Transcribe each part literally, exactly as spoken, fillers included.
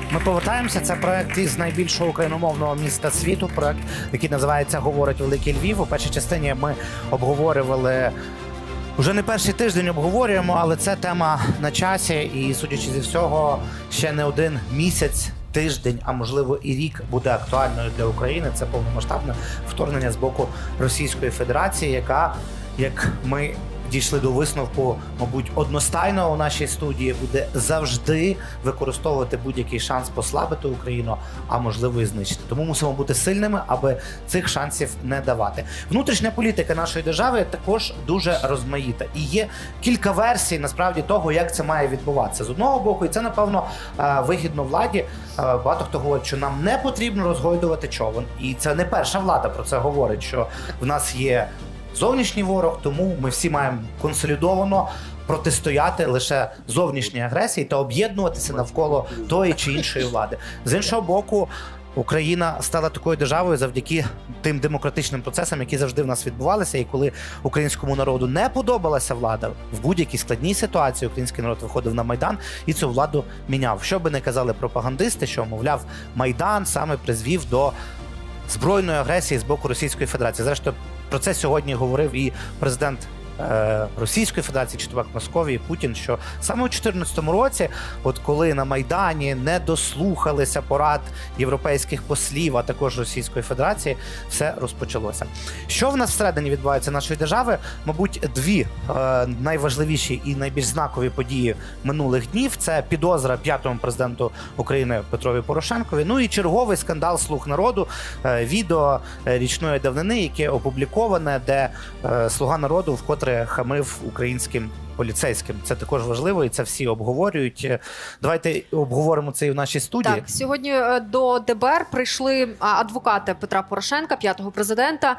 Ми повертаємося. Це проект із найбільшого україномовного міста світу. Проект, який називається «Говорить Великий Львів». У першій частині ми обговорювали, вже не перший тиждень обговорюємо, але це тема на часі. І, судячи зі всього, ще не один місяць, тиждень, а можливо і рік буде актуальною для України. Це повномасштабне вторгнення з боку Російської Федерації, яка, як ми дійшли до висновку, мабуть, одностайно у нашій студії, буде завжди використовувати будь-який шанс послабити Україну, а можливо і знищити. Тому мусимо бути сильними, аби цих шансів не давати. Внутрішня політика нашої держави також дуже розмаїта. І є кілька версій, насправді, того, як це має відбуватися. З одного боку, і це, напевно, вигідно владі. Багато хто говорить, що нам не потрібно розгойдувати човен. І це не перша влада про це говорить, що в нас є зовнішній ворог, тому ми всі маємо консолідовано протистояти лише зовнішній агресії та об'єднуватися навколо тої чи іншої влади. З іншого боку, Україна стала такою державою завдяки тим демократичним процесам, які завжди в нас відбувалися. І коли українському народу не подобалася влада, в будь-якій складній ситуації український народ виходив на Майдан і цю владу міняв. Що би не казали пропагандисти, що, мовляв, Майдан саме призвів до збройної агресії з боку Російської Федерації. Зрештою, про це сьогодні говорив і президент е, Російської Федерації, Чотвак Московії, Путін, що саме у дві тисячі чотирнадцятому році, от коли на Майдані не дослухалися порад європейських послів, а також Російської Федерації, все розпочалося. Що в нас всередині відбувається нашої держави? Мабуть, дві е, найважливіші і найбільш знакові події минулих днів – це підозра п'ятому президенту України Петрові Порошенкові, ну і черговий скандал «Слуг народу», е, відео е, річної давнини, яке опубліковане, де е, «Слуга народу» вкотре хамив українським поліцейським. Це також важливо, і це всі обговорюють. Давайте обговоримо це і в нашій студії. Так, сьогодні до ДБР прийшли адвокати Петра Порошенка, п'ятого президента.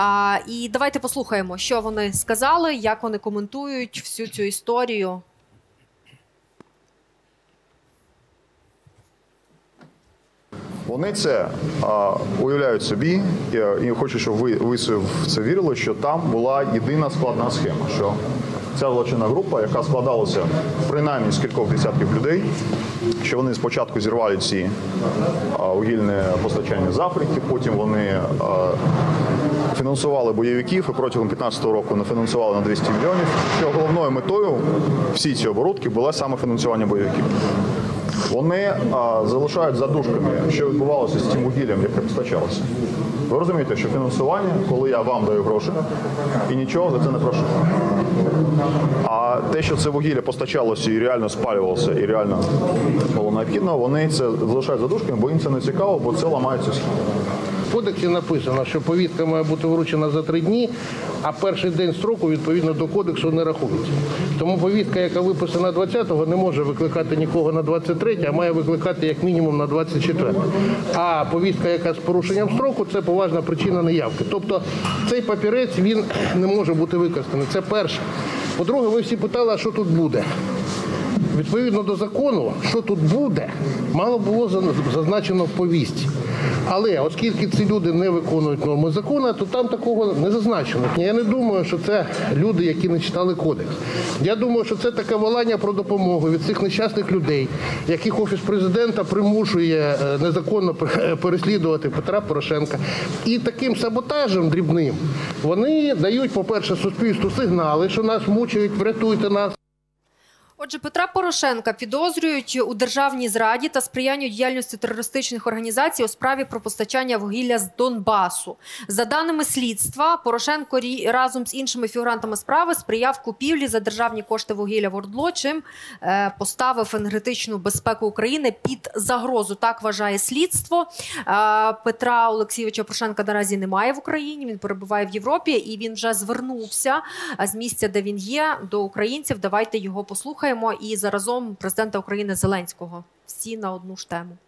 І давайте послухаємо, що вони сказали, як вони коментують всю цю історію. Вони це а, уявляють собі, і, і хочу, щоб ви, ви в це вірили, що там була єдина складна схема, що ця злочинна група, яка складалася принаймні з кількох десятків людей, що вони спочатку зірвали ці а, вугільне постачання з Африки, потім вони а, фінансували бойовиків і протягом п'ятнадцятого року нафінансували на двісті мільйонів, що головною метою всі ці оборудки було саме фінансування бойовиків. Вони а, залишають за дужками, що відбувалося з тим вугіллям, яке постачалося. Ви розумієте, що фінансування, коли я вам даю гроші і нічого за це не прошу. А те, що це вугілля постачалося і реально спалювалося, і реально було необхідно, вони це залишають за дужками, бо їм це не цікаво, бо це ламається схема. В кодексі написано, що повістка має бути вручена за три дні, а перший день строку, відповідно до кодексу, не рахується. Тому повістка, яка виписана двадцятого, не може викликати нікого на двадцять третє, а має викликати як мінімум на двадцять четверте. А повістка, яка з порушенням строку, це поважна причина неявки. Тобто цей папірець, він не може бути використаний. Це перше. По-друге, ви всі питали, а що тут буде? Відповідно до закону, що тут буде, мало було зазначено в повістці. Але оскільки ці люди не виконують норми закону, то там такого не зазначено. Я не думаю, що це люди, які не читали кодекс. Я думаю, що це таке волання про допомогу від цих нещасних людей, яких Офіс президента примушує незаконно переслідувати Петра Порошенка. І таким саботажем дрібним вони дають, по-перше, суспільству сигнали, що нас мучають, врятуйте нас. Отже, Петра Порошенка підозрюють у державній зраді та сприянню діяльності терористичних організацій у справі про постачання вугілля з Донбасу. За даними слідства, Порошенко разом з іншими фігурантами справи сприяв купівлі за державні кошти вугілля в ОРДЛО, чим е, поставив енергетичну безпеку України під загрозу. Так вважає слідство. Е, Петра Олексійовича Порошенка наразі немає в Україні, він перебуває в Європі і він вже звернувся з місця, де він є, до українців. Давайте його послухаємо. І заразом президента України Зеленського. Всі на одну ж тему.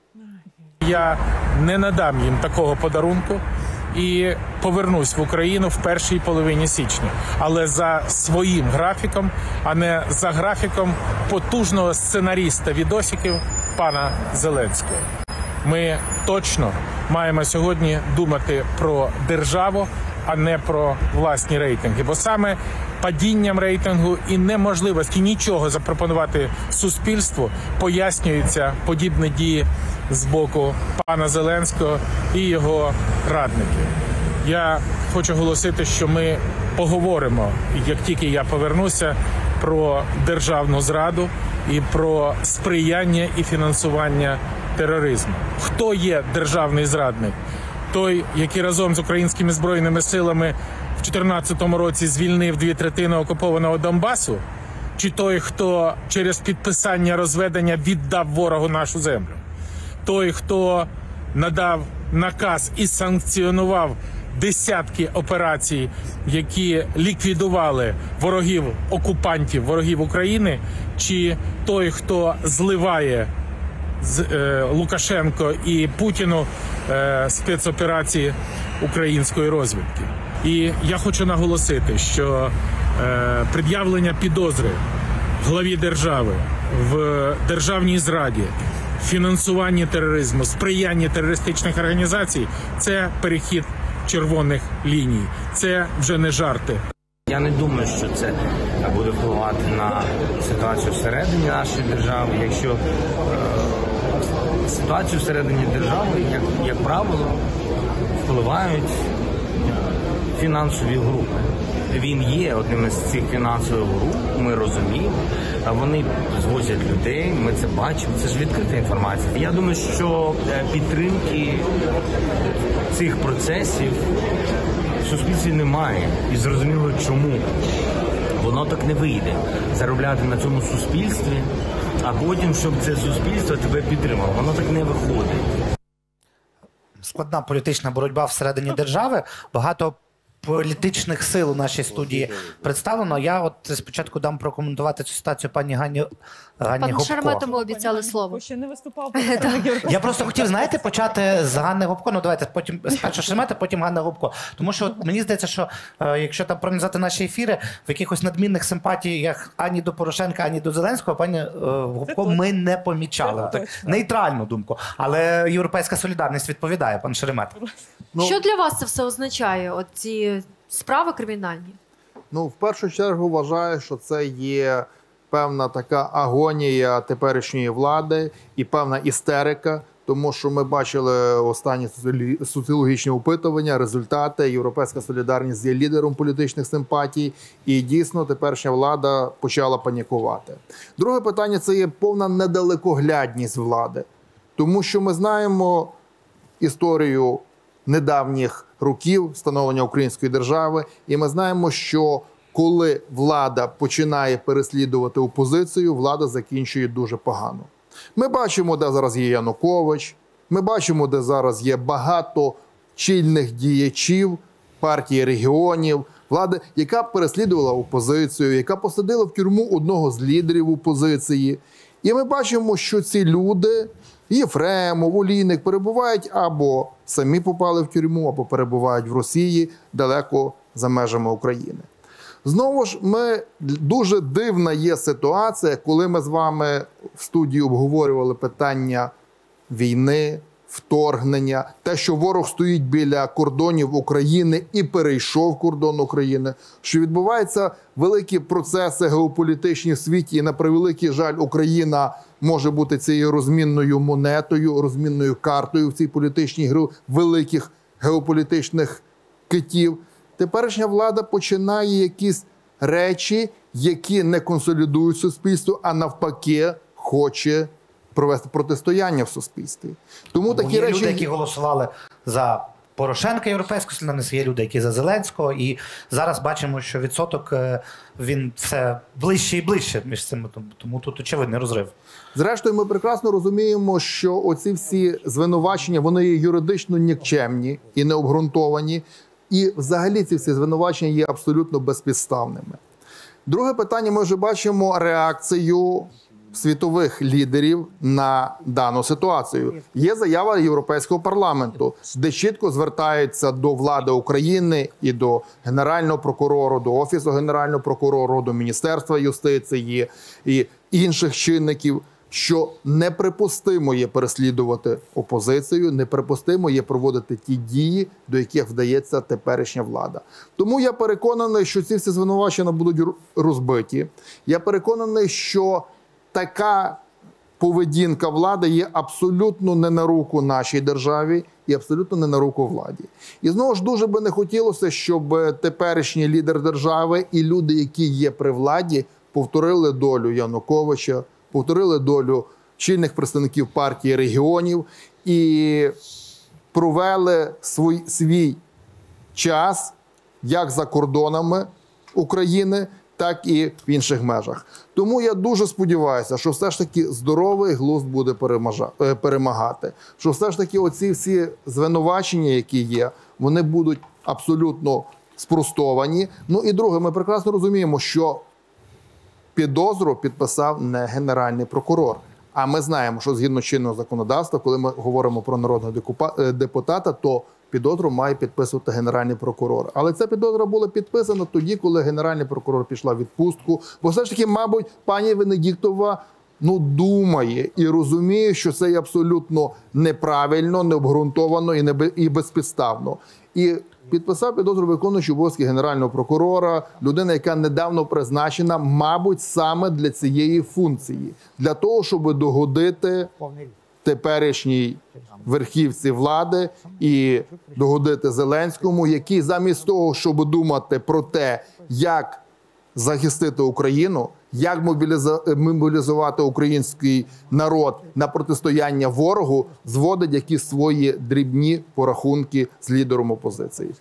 Я не надам їм такого подарунку і повернусь в Україну в першій половині січня. Але за своїм графіком, а не за графіком потужного сценаріста відосиків пана Зеленського. Ми точно маємо сьогодні думати про державу, а не про власні рейтинги. Бо саме падінням рейтингу і неможливості нічого запропонувати суспільству пояснюються подібні дії з боку пана Зеленського і його радників. Я хочу оголосити, що ми поговоримо, як тільки я повернуся, про державну зраду і про сприяння і фінансування тероризму. Хто є державний зрадник? Той, який разом з українськими збройними силами в дві тисячі чотирнадцятому році звільнив дві третини окупованого Донбасу? Чи той, хто через підписання розведення віддав ворогу нашу землю? Той, хто надав наказ і санкціонував десятки операцій, які ліквідували ворогів окупантів, ворогів України, чи той, хто зливає з е, Лукашенко і Путіну е, спецоперації української розвідки? І я хочу наголосити, що е, пред'явлення підозри главі держави в державній зраді, фінансуванні тероризму, сприянні терористичних організацій – це перехід червоних ліній. Це вже не жарти. Я не думаю, що це буде впливати на ситуацію всередині нашої держави. Якщо е, ситуацію всередині держави, як, як правило, впливають фінансові групи. Він є одним із цих фінансових груп, ми розуміємо. Вони звозять людей, ми це бачимо, це ж відкрита інформація. Я думаю, що підтримки цих процесів в суспільстві немає. І зрозуміло, чому. Воно так не вийде. Заробляти на цьому суспільстві, а потім, щоб це суспільство тебе підтримало. Воно так не виходить. Складна політична боротьба всередині держави. Багато політичних сил у нашій студії представлено. Я от спочатку дам прокоментувати цю ситуацію пані Ганні, Ганні Пану Гопко. Шеремету ми обіцяли слово. Ще не виступав. Я просто хотів, знаєте, почати з Ганни Гопко. Ну, давайте потім спершу Шеремета, потім Ганна Гопко. Тому що от, мені здається, що е, якщо там пронизати наші ефіри, в якихось надмінних симпатіях ані до Порошенка, ані до Зеленського, пані е, Гопко ми не помічали. Так, нейтральну думку. Але Європейська солідарність відповідає, пан Шеремет. Ну, що для вас це все означає, от ці справи кримінальні? Ну, в першу чергу вважаю, що це є певна така агонія теперішньої влади і певна істерика, тому що ми бачили останні соціологічні опитування, результати. Європейська солідарність є лідером політичних симпатій, і дійсно теперішня влада почала панікувати. Друге питання – це є повна недалекоглядність влади, тому що ми знаємо історію недавніх років становлення української держави, і ми знаємо, що коли влада починає переслідувати опозицію, влада закінчує дуже погано. Ми бачимо, де зараз є Янукович, ми бачимо, де зараз є багато чільних діячів партії регіонів, влади, яка переслідувала опозицію, яка посадила в тюрму одного з лідерів опозиції. І ми бачимо, що ці люди, Єфремов, Олійник, перебувають або самі попали в тюрму, або перебувають в Росії, далеко за межами України. Знову ж, ми, дуже дивна є ситуація, коли ми з вами в студії обговорювали питання війни, вторгнення, те, що ворог стоїть біля кордонів України і перейшов кордон України, що відбуваються великі процеси геополітичні в світі, і на превеликий жаль Україна може бути цією розмінною монетою, розмінною картою в цій політичній грі великих геополітичних китів. Теперішня влада починає якісь речі, які не консолідують суспільство, а навпаки хоче провести протистояння в суспільстві. Тому такі є речі... люди, які голосували за Порошенка, Європейську солідарність, є люди, які за Зеленського, і зараз бачимо, що відсоток, він все ближче і ближче між цими, тому тут очевидний розрив. Зрештою, ми прекрасно розуміємо, що оці всі звинувачення, вони є юридично нікчемні і необґрунтовані, і взагалі ці всі звинувачення є абсолютно безпідставними. Друге питання, ми вже бачимо реакцію світових лідерів на дану ситуацію. Є заява Європейського парламенту, де чітко звертаються до влади України і до Генерального прокурора, до Офісу Генерального прокурора, до Міністерства юстиції і інших чинників що неприпустимо є переслідувати опозицію, неприпустимо є проводити ті дії, до яких вдається теперішня влада. Тому я переконаний, що ці всі звинувачення будуть розбиті. Я переконаний, що така поведінка влади є абсолютно не на руку нашій державі і абсолютно не на руку владі. І знову ж дуже би не хотілося, щоб теперішній лідер держави і люди, які є при владі, повторили долю Януковича, повторили долю чільних представників партії регіонів і провели свій, свій час як за кордонами України, так і в інших межах. Тому я дуже сподіваюся, що все ж таки здоровий глузд буде перемагати. Що все ж таки оці всі звинувачення, які є, вони будуть абсолютно спростовані. Ну і друге, ми прекрасно розуміємо, що підозру підписав не генеральний прокурор. А ми знаємо, що згідно чинного законодавства, коли ми говоримо про народного депутата, то підозру має підписувати генеральний прокурор. Але ця підозра була підписана тоді, коли генеральний прокурор пішла в відпустку. Бо все ж таки, мабуть, пані Венедіктова ну, думає і розуміє, що це є абсолютно неправильно, необґрунтовано і, не, і безпідставно. І підписав підозру виконуючий обов'язки генерального прокурора, людина, яка недавно призначена, мабуть, саме для цієї функції. Для того, щоб догодити теперішній верхівці влади і догодити Зеленському, який замість того, щоб думати про те, як захистити Україну, як мобілізувати український народ на протистояння ворогу, зводить якісь свої дрібні порахунки з лідером опозиції.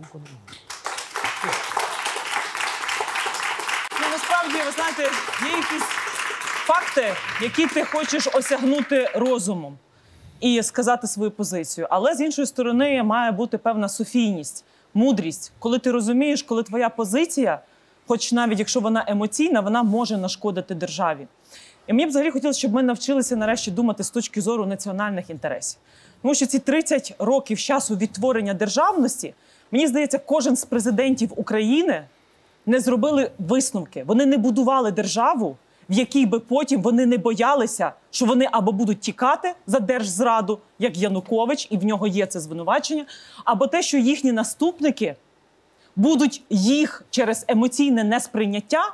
Ну, насправді, ви знаєте, є якісь факти, які ти хочеш осягнути розумом і сказати свою позицію. Але, з іншої сторони, має бути певна софійність, мудрість. Коли ти розумієш, коли твоя позиція, хоч навіть якщо вона емоційна, вона може нашкодити державі. І мені б взагалі хотілося, щоб ми навчилися нарешті думати з точки зору національних інтересів. Тому що ці тридцять років часу відтворення державності, мені здається, кожен з президентів України не зробили висновки. Вони не будували державу, в якій би потім вони не боялися, що вони або будуть тікати за держзраду, як Янукович, і в нього є це звинувачення, або те, що їхні наступники будуть їх через емоційне несприйняття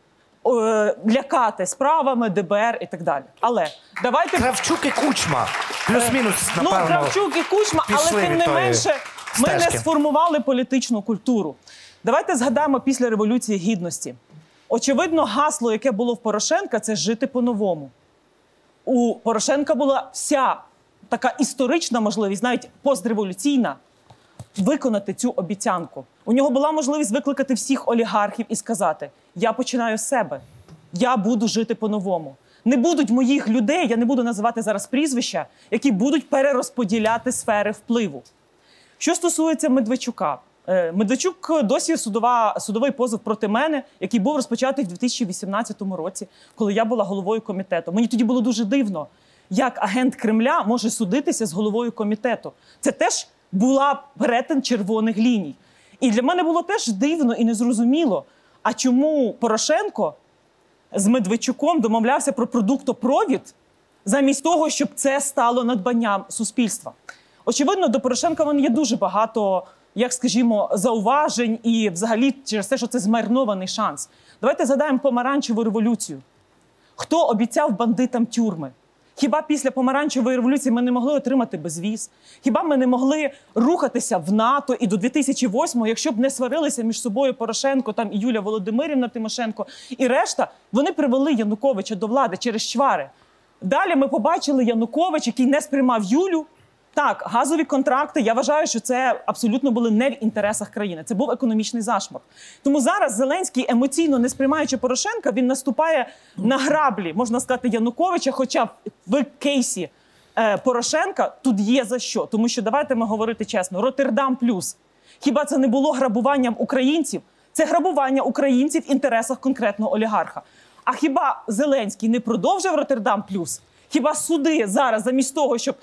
е, лякати справами, Д Б Р і так далі. Але давайте... Кравчук і Кучма. Плюс-мінус, напевно, Ну, Кравчук і Кучма, але тим не менше ми не сформували політичну культуру. Давайте згадаємо після Революції Гідності. Очевидно, гасло, яке було в Порошенка, це «жити по-новому». У Порошенка була вся така історична можливість, навіть постреволюційна, виконати цю обіцянку. У нього була можливість викликати всіх олігархів і сказати: я починаю з себе, я буду жити по-новому. Не будуть моїх людей, я не буду називати зараз прізвища, які будуть перерозподіляти сфери впливу. Що стосується Медведчука. Медведчук досі судова, судовий позов проти мене, який був розпочатий в дві тисячі вісімнадцятому році, коли я була головою комітету. Мені тоді було дуже дивно, як агент Кремля може судитися з головою комітету. Це теж була перетин червоних ліній. І для мене було теж дивно і незрозуміло, а чому Порошенко з Медведчуком домовлявся про продуктопровід, замість того, щоб це стало надбанням суспільства. Очевидно, до Порошенка в мене є дуже багато, як, скажімо, зауважень і взагалі через те, що це змарнований шанс. Давайте згадаємо помаранчеву революцію. Хто обіцяв бандитам тюрми? Хіба після помаранчевої революції ми не могли отримати безвіз? Хіба ми не могли рухатися в НАТО і до дві тисячі восьмого, якщо б не сварилися між собою Порошенко там, і Юлія Володимирівна Тимошенко і решта, вони привели Януковича до влади через чвари. Далі ми побачили Янукович, який не сприймав Юлю. Так, газові контракти, я вважаю, що це абсолютно були не в інтересах країни. Це був економічний зашморг. Тому зараз Зеленський, емоційно не сприймаючи Порошенка, він наступає на граблі, можна сказати, Януковича, хоча в кейсі е, Порошенка тут є за що. Тому що, давайте ми говорити чесно, Роттердам плюс. Хіба це не було грабуванням українців? Це грабування українців в інтересах конкретного олігарха. А хіба Зеленський не продовжив Роттердам плюс? Хіба суди зараз, замість того, щоб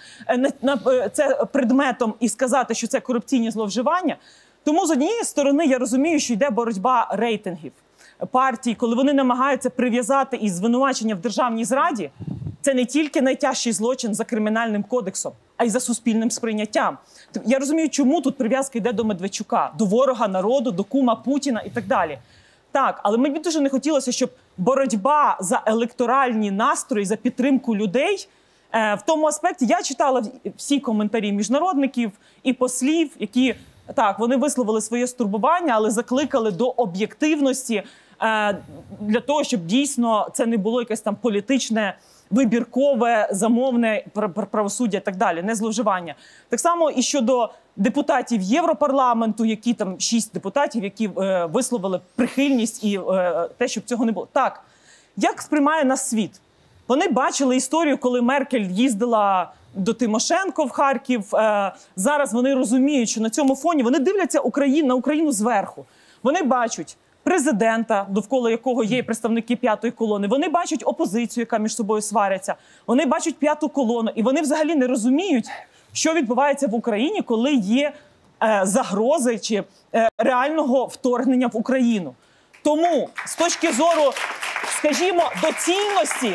це предметом і сказати, що це корупційні зловживання? Тому, з однієї сторони, я розумію, що йде боротьба рейтингів партій, коли вони намагаються прив'язати із звинувачення в державній зраді це не тільки найтяжчий злочин за кримінальним кодексом, а й за суспільним сприйняттям. Я розумію, чому тут прив'язка йде до Медведчука, до ворога народу, до кума Путіна і так далі. Так, але мені дуже не хотілося, щоб боротьба за електоральні настрої, за підтримку людей, е, в тому аспекті, я читала всі коментарі міжнародників і послів, які, так, вони висловили своє стурбування, але закликали до об'єктивності, е, для того, щоб дійсно це не було якесь там політичне, вибіркове, замовне правосуддя і так далі, не зловживання. Так само і щодо депутатів Європарламенту, які там шість депутатів, які е, висловили прихильність і е, те, щоб цього не було. Так, як сприймає нас світ? Вони бачили історію, коли Меркель їздила до Тимошенко в Харків. Е, зараз вони розуміють, що на цьому фоні вони дивляться Україну, на Україну зверху. Вони бачать президента, довкола якого є представники п'ятої колони. Вони бачать опозицію, яка між собою сваряться. Вони бачать п'яту колону. І вони взагалі не розуміють, що відбувається в Україні, коли є е, загрози чи е, реального вторгнення в Україну. Тому з точки зору, скажімо, доцільності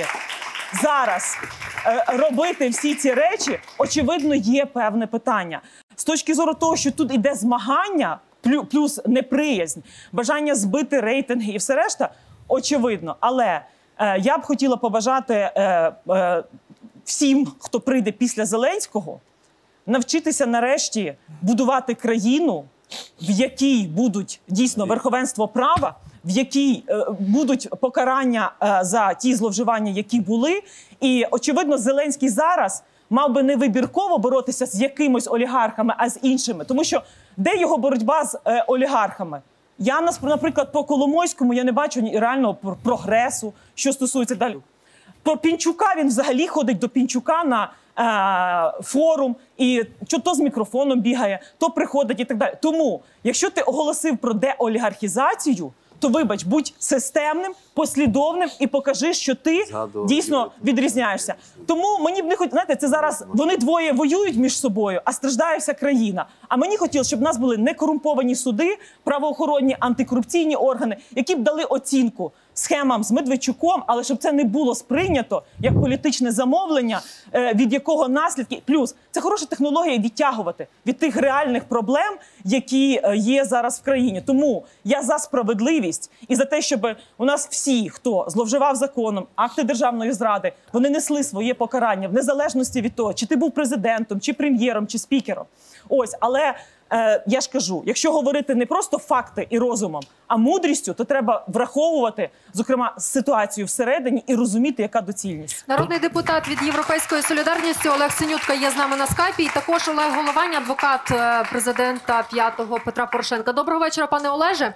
зараз е, робити всі ці речі, очевидно, є певне питання. З точки зору того, що тут іде змагання, плюс неприязнь, бажання збити рейтинги і все решта, очевидно. Але е, я б хотіла побажати е, е, всім, хто прийде після Зеленського, навчитися нарешті будувати країну, в якій будуть дійсно верховенство права, в якій е, будуть покарання е, за ті зловживання, які були. І, очевидно, Зеленський зараз мав би не вибірково боротися з якимось олігархами, а з іншими. Тому що де його боротьба з е, олігархами? Я, наприклад, по Коломойському я не бачу ні реального прогресу, що стосується далі. По Пінчука він взагалі ходить до Пінчука на е, форум, і що то з мікрофоном бігає, то приходить і так далі. Тому, якщо ти оголосив про деолігархізацію, то, вибач, будь системним, послідовним і покажи, що ти дійсно відрізняєшся. Тому мені б не хотілося, знаєте, це зараз вони двоє воюють між собою, а страждає вся країна. А мені хотілося, щоб в нас були некорумповані суди, правоохоронні, антикорупційні органи, які б дали оцінку схемам з Медведчуком, але щоб це не було сприйнято як політичне замовлення, від якого наслідки. Плюс, це хороша технологія відтягувати від тих реальних проблем, які є зараз в країні. Тому я за справедливість і за те, щоб у нас всі, хто зловживав законом, акти державної зради, вони несли своє покарання в незалежності від того, чи ти був президентом, чи прем'єром, чи спікером. Ось, але е, я ж кажу, якщо говорити не просто факти і розумом, а мудрістю, то треба враховувати, зокрема, ситуацію всередині і розуміти, яка доцільність. Народний депутат від «Європейської солідарності» Олег Синютка є з нами на скайпі. І також Олег Головань, адвокат президента п'ятого Петра Порошенка. Доброго вечора, пане Олеже.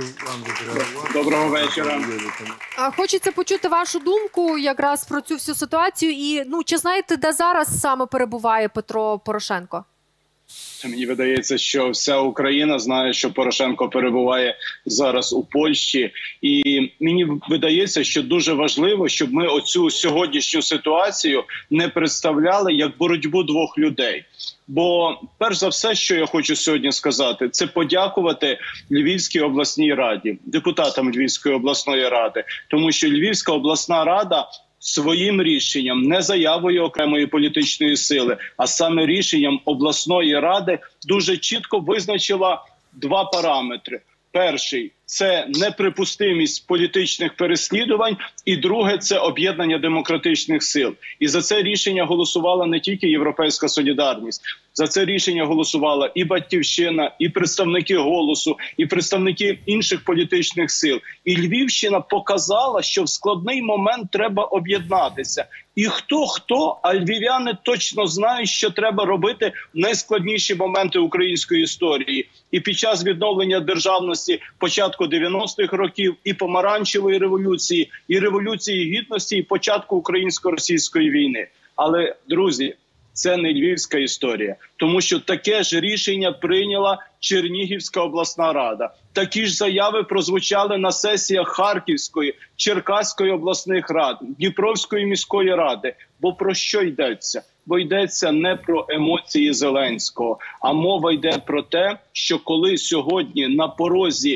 Доброго вечора. Хочеться почути вашу думку якраз про цю всю ситуацію. І, ну, чи знаєте, де зараз саме перебуває Петро Порошенко? Мені видається, що вся Україна знає, що Порошенко перебуває зараз у Польщі. І мені видається, що дуже важливо, щоб ми оцю сьогоднішню ситуацію не представляли як боротьбу двох людей. Бо, перш за все, що я хочу сьогодні сказати, це подякувати Львівській обласній раді, депутатам Львівської обласної ради. Тому що Львівська обласна рада своїм рішенням, не заявою окремої політичної сили, а саме рішенням обласної ради дуже чітко визначила два параметри. Перший – це неприпустимість політичних переслідувань, і друге – це об'єднання демократичних сил. І за це рішення голосувала не тільки «Європейська солідарність», за це рішення голосувала і «Батьківщина», і представники «Голосу», і представники інших політичних сил. І Львівщина показала, що в складний момент треба об'єднатися. І хто-хто, а львів'яни точно знають, що треба робити в найскладніші моменти української історії. І під час відновлення державності початку дев'яностих років, і помаранчевої революції, і революції гідності, і початку українсько-російської війни. Але, друзі, це не львівська історія, тому що таке ж рішення прийняла Чернігівська обласна рада. Такі ж заяви прозвучали на сесіях Харківської, Черкаської обласних рад, Дніпровської міської ради. Бо про що йдеться? Бо йдеться не про емоції Зеленського, а мова йде про те, що коли сьогодні на порозі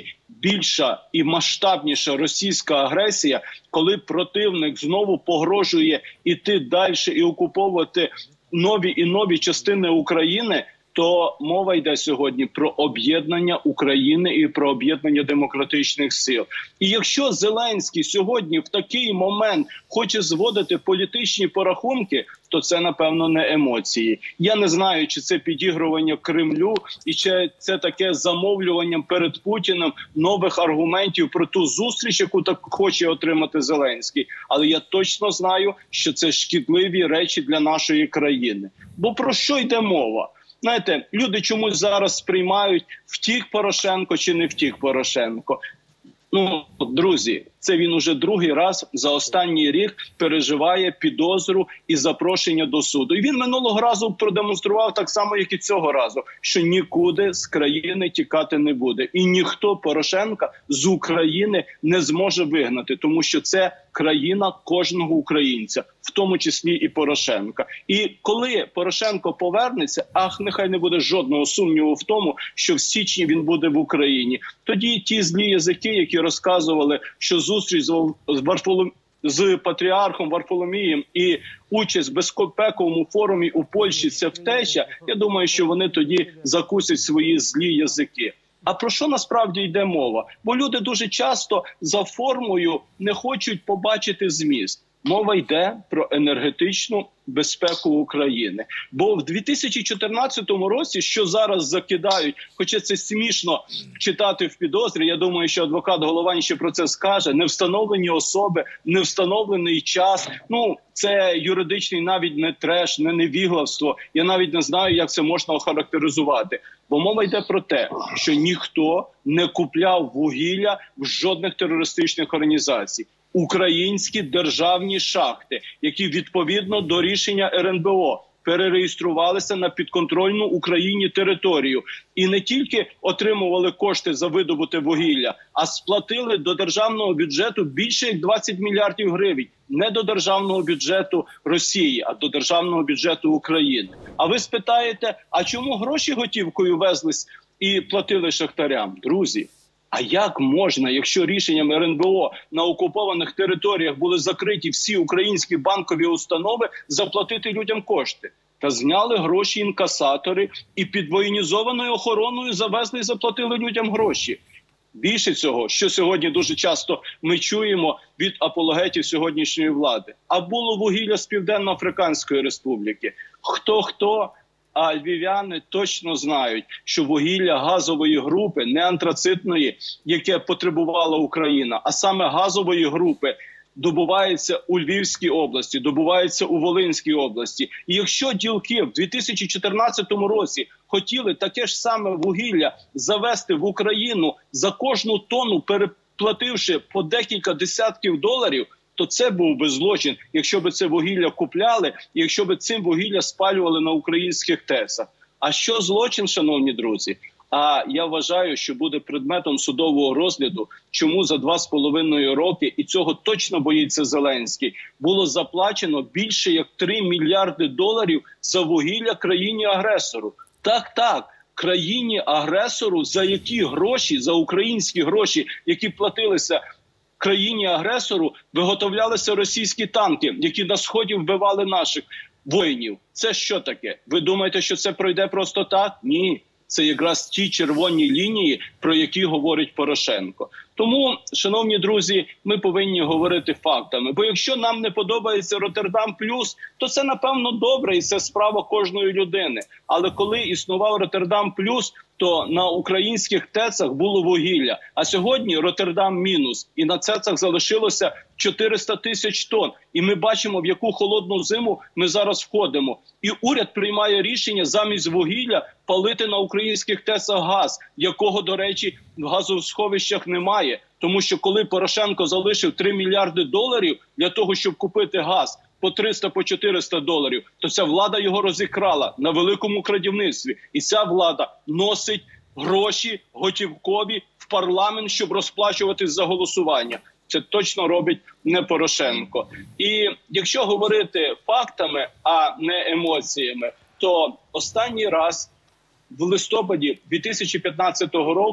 більша і масштабніша російська агресія, коли противник знову погрожує іти далі і окуповувати нові і нові частини України, то мова йде сьогодні про об'єднання України і про об'єднання демократичних сил. І якщо Зеленський сьогодні в такий момент хоче зводити політичні порахунки, то це, напевно, не емоції. Я не знаю, чи це підігрування Кремлю, і чи це таке замовлювання перед Путіним нових аргументів про ту зустріч, яку так хоче отримати Зеленський. Але я точно знаю, що це шкідливі речі для нашої країни. Бо про що йде мова? Знаєте, люди чомусь зараз сприймають, втік Порошенко чи не втік Порошенко. Ну, друзі, це він уже другий раз за останній рік переживає підозру і запрошення до суду. І він минулого разу продемонстрував так само, як і цього разу, що нікуди з країни тікати не буде. І ніхто Порошенка з України не зможе вигнати, тому що це країна кожного українця, в тому числі і Порошенка. І коли Порошенко повернеться, ах, нехай не буде жодного сумніву в тому, що в січні він буде в Україні. Тоді ті злі язики, які розказували, що зустріч з Варфолом... з патріархом Варфоломієм і участь в безпековому форумі у Польщі – це втеча, я думаю, що вони тоді закусять свої злі язики. А про що насправді йде мова? Бо люди дуже часто за формою не хочуть побачити зміст. Мова йде про енергетичну безпеку України. Бо в дві тисячі чотирнадцятому році, що зараз закидають, хоча це смішно читати в підозрі, я думаю, що адвокат Головань ще про це скаже, не встановлені особи, не встановлений час. Ну, це юридичний навіть не треш, не невігластво. Я навіть не знаю, як це можна охарактеризувати. Бо мова йде про те, що ніхто не купляв вугілля в жодних терористичних організацій. Українські державні шахти, які відповідно до рішення ер ен бе о перереєструвалися на підконтрольну Україні територію. І не тільки отримували кошти за видобуте вугілля, а сплатили до державного бюджету більше як двадцять мільярдів гривень. Не до державного бюджету Росії, а до державного бюджету України. А ви спитаєте, а чому гроші готівкою везлись і платили шахтарям? Друзі, а як можна, якщо рішенням ер ен бе о на окупованих територіях були закриті всі українські банкові установи, заплатити людям кошти? Та зняли гроші інкасатори і під воєнізованою охороною завезли і заплатили людям гроші. Більше цього, що сьогодні дуже часто ми чуємо від апологетів сьогоднішньої влади. А було вугілля з Південно-Африканської Республіки. Хто-хто? А львів'яни точно знають, що вугілля газової групи, не антрацитної, яке потребувала Україна, а саме газової групи, добувається у Львівській області, добувається у Волинській області. І якщо ділки в дві тисячі чотирнадцятому році хотіли таке ж саме вугілля завести в Україну за кожну тонну, переплативши по декілька десятків доларів, то це був би злочин, якщо б це вугілля купляли, і якщо б цим вугілля спалювали на українських ТЕСах. А що злочин, шановні друзі? А я вважаю, що буде предметом судового розгляду, чому за два з половиною роки, і цього точно боїться Зеленський, було заплачено більше як три мільярди доларів за вугілля країні-агресору. Так, так. Країні-агресору за які гроші, за українські гроші, які платилися країні-агресору, виготовлялися російські танки, які на Сході вбивали наших воїнів. Це що таке? Ви думаєте, що це пройде просто так? Ні. Це якраз ті червоні лінії, про які говорить Порошенко. Тому, шановні друзі, ми повинні говорити фактами. Бо якщо нам не подобається Роттердам плюс, то це, напевно, добре і це справа кожної людини. Але коли існував Роттердам плюс, то на українських ТЕЦах було вугілля. А сьогодні Роттердам мінус. І на ТЕЦах залишилося чотириста тисяч тонн. І ми бачимо, в яку холодну зиму ми зараз входимо. І уряд приймає рішення замість вугілля палити на українських ТЕЦах газ, якого, до речі, в газосховищах немає. Тому що коли Порошенко залишив три мільярди доларів для того, щоб купити газ по триста, по чотириста доларів, то ця влада його розікрала на великому крадівництві. І ця влада носить гроші готівкові в парламент, щоб розплачуватись за голосування. Це точно робить не Порошенко. І якщо говорити фактами, а не емоціями, то останній раз в листопаді дві тисячі п'ятнадцятого року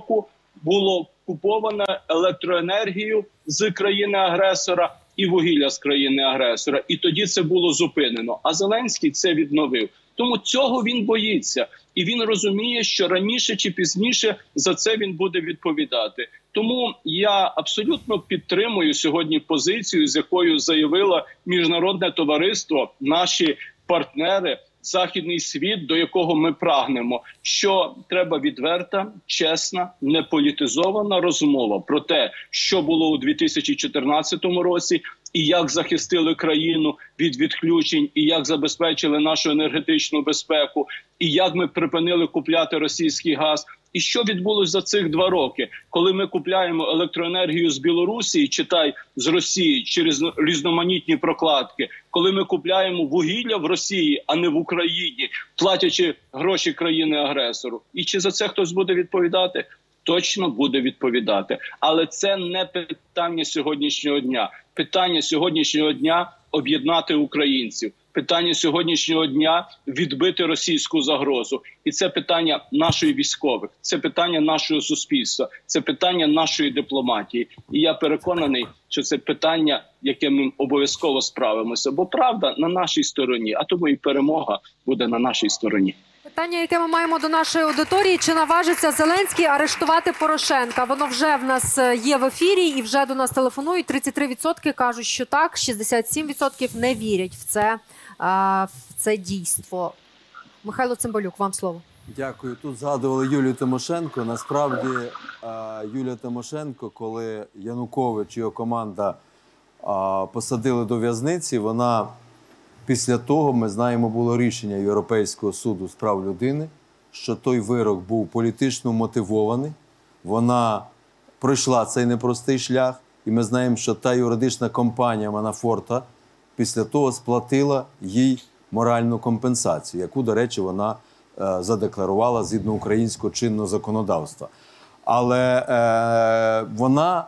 було куповано електроенергію з країни-агресора і вугілля з країни-агресора. І тоді це було зупинено. А Зеленський це відновив. Тому цього він боїться. І він розуміє, що раніше чи пізніше за це він буде відповідати. Тому я абсолютно підтримую сьогодні позицію, з якою заявило міжнародне товариство, наші партнери, західний світ, до якого ми прагнемо, що треба відверта, чесна, неполітизована розмова про те, що було у дві тисячі чотирнадцятому році, і як захистили країну від відключень, і як забезпечили нашу енергетичну безпеку, і як ми припинили купляти російський газ. І що відбулося за цих два роки, коли ми купляємо електроенергію з Білорусі, читай, з Росії, через різноманітні прокладки, коли ми купляємо вугілля в Росії, а не в Україні, платячи гроші країни-агресору. І чи за це хтось буде відповідати? Точно буде відповідати. Але це не питання сьогоднішнього дня. Питання сьогоднішнього дня – об'єднати українців. Питання сьогоднішнього дня – відбити російську загрозу. І це питання нашої військових, це питання нашого суспільства, це питання нашої дипломатії. І я переконаний, що це питання, яке ми обов'язково справимося. Бо правда на нашій стороні, а тому і перемога буде на нашій стороні. Питання, яке ми маємо до нашої аудиторії, чи наважиться Зеленський арештувати Порошенка? Воно вже в нас є в ефірі і вже до нас телефонують. тридцять три відсотки кажуть, що так, шістдесят сім відсотків не вірять в це, в це дійство. Михайло Цимбалюк, вам слово. Дякую. Тут згадували Юлію Тимошенко. Насправді, Юлія Тимошенко, коли Янукович і його команда посадили до в'язниці, вона... Після того, ми знаємо, було рішення Європейського суду з прав людини, що той вирок був політично мотивований. Вона пройшла цей непростий шлях. І ми знаємо, що та юридична компанія Манафорта після того сплатила їй моральну компенсацію, яку, до речі, вона е, задекларувала згідно українського чинного законодавства. Але е, вона,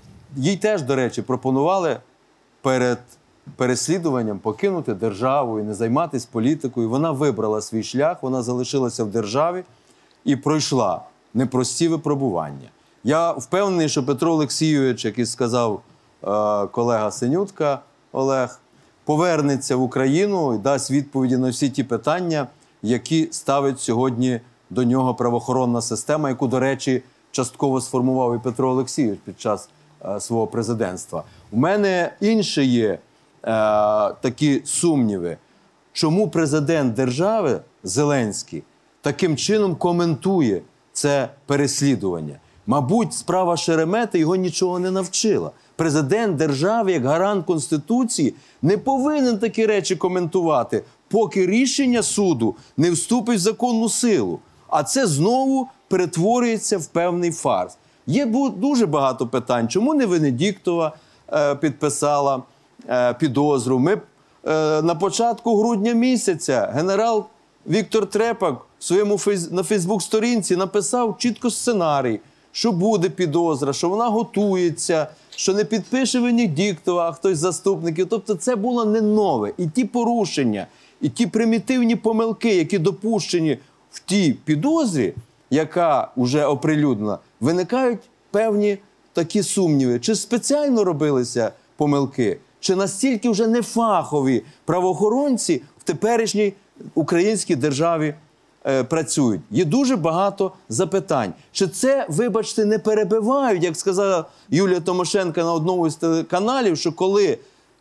їй теж, до речі, пропонували перед переслідуванням покинути державу і не займатися політикою. Вона вибрала свій шлях, вона залишилася в державі і пройшла непрості випробування. Я впевнений, що Петро Олексійович, як і сказав е, колега Синютка Олег, повернеться в Україну і дасть відповіді на всі ті питання, які ставить сьогодні до нього правоохоронна система, яку, до речі, частково сформував і Петро Олексійович під час е, свого президентства. У мене інше є Е, такі сумніви. Чому президент держави Зеленський таким чином коментує це переслідування? Мабуть, справа Шеремета його нічого не навчила. Президент держави, як гарант Конституції, не повинен такі речі коментувати, поки рішення суду не вступить в законну силу. А це знову перетворюється в певний фарс. Є дуже багато питань. Чому не Венедіктова е, підписала підозру? Ми е, на початку грудня місяця генерал Віктор Трепак в своєму фейс, на Фейсбук-сторінці написав чітко сценарій, що буде підозра, що вона готується, що не підпише Венедіктова, а хтось з заступників. Тобто це було не нове. І ті порушення, і ті примітивні помилки, які допущені в тій підозрі, яка вже оприлюднена, виникають певні такі сумніви. Чи спеціально робилися помилки? Чи настільки вже нефахові правоохоронці в теперішній українській державі е, працюють? Є дуже багато запитань. Чи це, вибачте, не перебивають, як сказала Юлія Тимошенко на одному з телеканалів, що коли